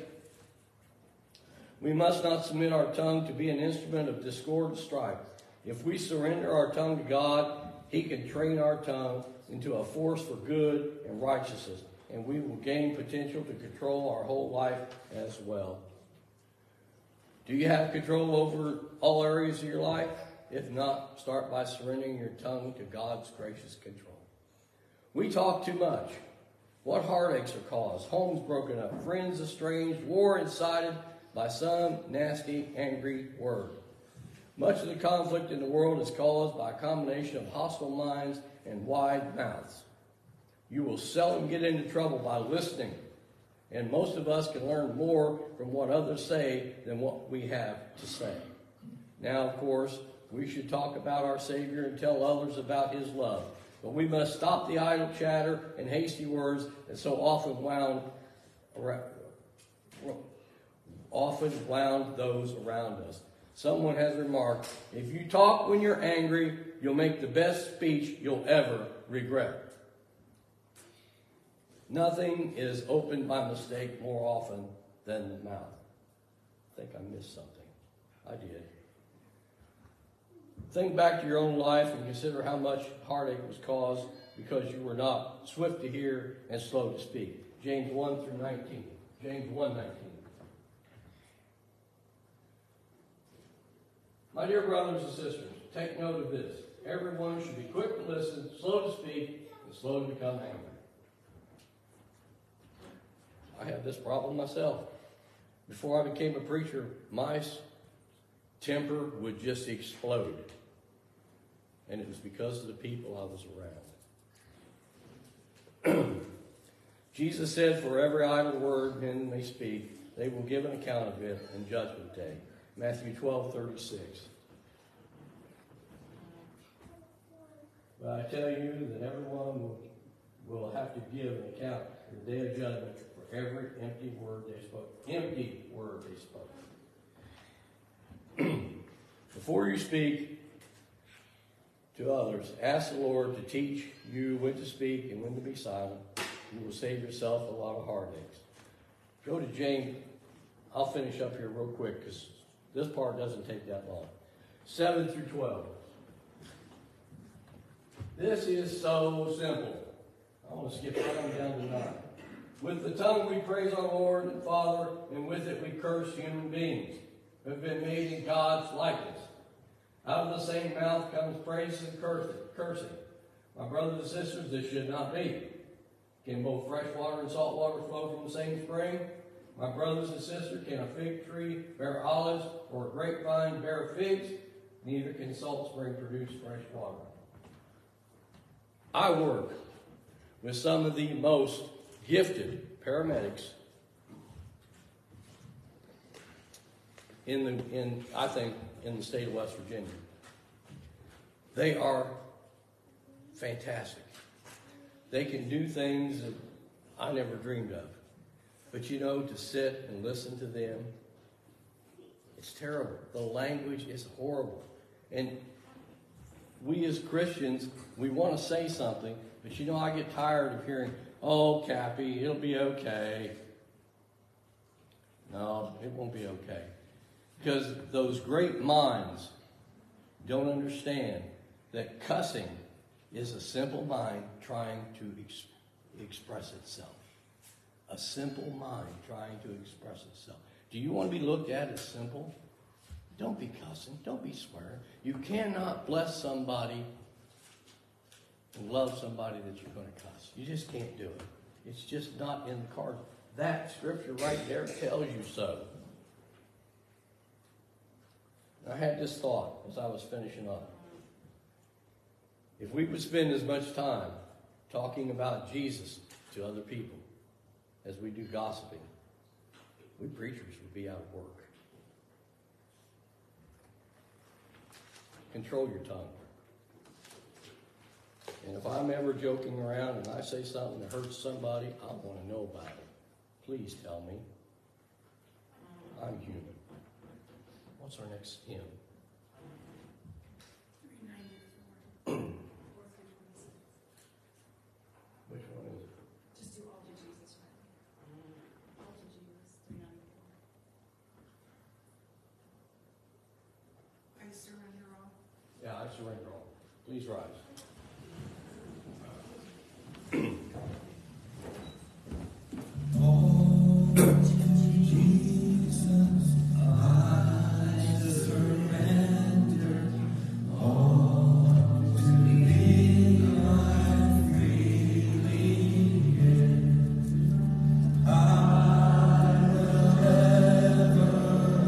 We must not submit our tongue to be an instrument of discord and strife. If we surrender our tongue to God, He can train our tongue into a force for good and righteousness, and we will gain potential to control our whole life as well. Do you have control over all areas of your life? If not, start by surrendering your tongue to God's gracious control. We talk too much. What heartaches are caused? Homes broken up, friends estranged, war incited by some nasty, angry word. Much of the conflict in the world is caused by a combination of hostile minds and wide mouths. You will seldom get into trouble by listening, and most of us can learn more from what others say than what we have to say. Now, of course, we should talk about our Savior and tell others about His love. But we must stop the idle chatter and hasty words that so often wound those around us. Someone has remarked, if you talk when you're angry, you'll make the best speech you'll ever regret. Nothing is opened by mistake more often than the mouth. I think I missed something. I did. Think back to your own life and consider how much heartache was caused because you were not swift to hear and slow to speak. James 1-19. James 1:19. My dear brothers and sisters, take note of this. Everyone should be quick to listen, slow to speak, and slow to become angry. I had this problem myself. Before I became a preacher, my temper would just explode. And it was because of the people I was around. Jesus said, for every idle word men may speak, they will give an account of it in judgment day. Matthew 12:36. But I tell you that everyone will have to give an account in the day of judgment for every empty word they spoke. Empty word they spoke. Before you speak to others, ask the Lord to teach you when to speak and when to be silent. You will save yourself a lot of heartaches. Go to James. I'll finish up here real quick because this part doesn't take that long. 7-12. This is so simple. I want to skip right on down to 9. With the tongue we praise our Lord and Father, and with it we curse human beings who have been made in God's likeness. Out of the same mouth comes praise and cursing. My brothers and sisters, this should not be. Can both fresh water and salt water flow from the same spring? My brothers and sisters, can a fig tree bear olives or a grapevine bear figs? Neither can salt spring produce fresh water. I work with some of the most gifted paramedics in the state of West Virginia. They are fantastic. They can do things that I never dreamed of. But you know, to sit and listen to them, it's terrible. The language is horrible. And we as Christians, we want to say something, but you know, I get tired of hearing, oh, Cappy, it'll be okay. No, it won't be okay. Because those great minds don't understand that cussing is a simple mind trying to express itself. A simple mind trying to express itself. Do you want to be looked at as simple? Don't be cussing. Don't be swearing. You cannot bless somebody and love somebody that you're going to cuss. You just can't do it. It's just not in the cards. That scripture right there tells you so. I had this thought as I was finishing up. If we would spend as much time talking about Jesus to other people as we do gossiping, we preachers would be out of work. Control your tongue. And if I'm ever joking around and I say something that hurts somebody, I want to know about it. Please tell me. I'm human. What's our next hymn? 394. Which one is it? Just do all to Jesus, right? All to Jesus, 394. I surrender all. Yeah, I surrender all. Please rise.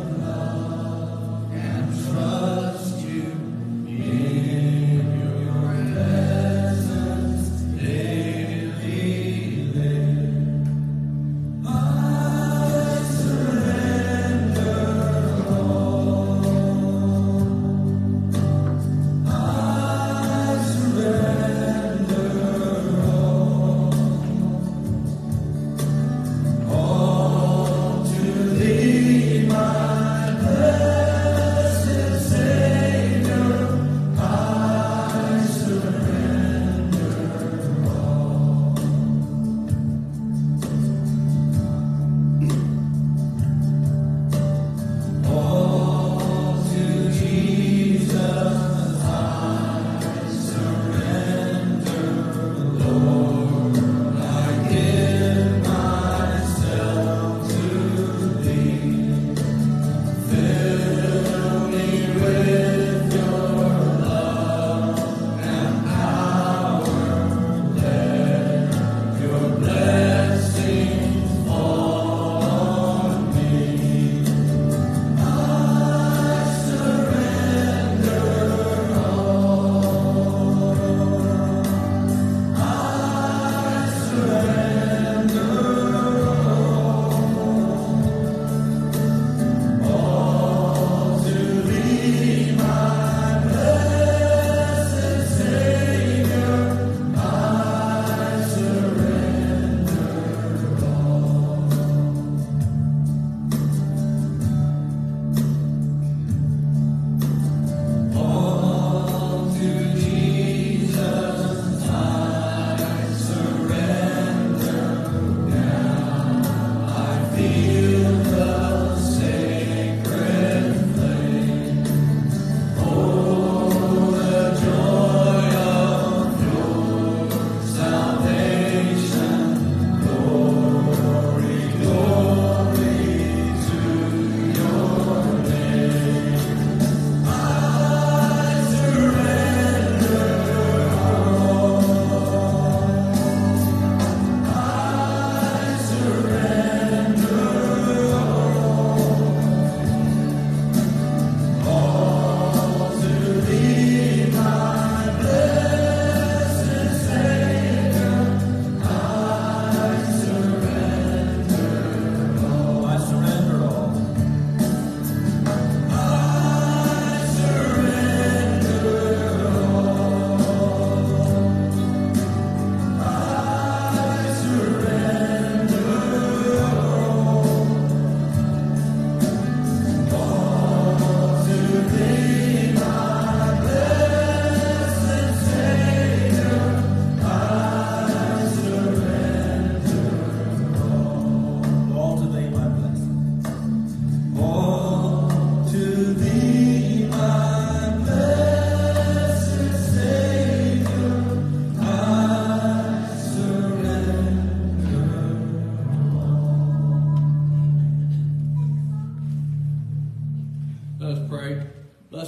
Trust you in your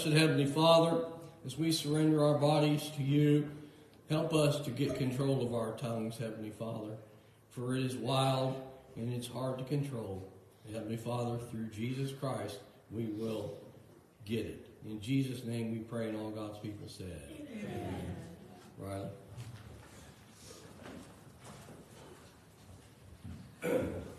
blessed Heavenly Father, as we surrender our bodies to you, help us to get control of our tongues, Heavenly Father, for it is wild and it's hard to control. Heavenly Father, through Jesus Christ, we will get it. In Jesus' name we pray, and all God's people said. Amen. Riley?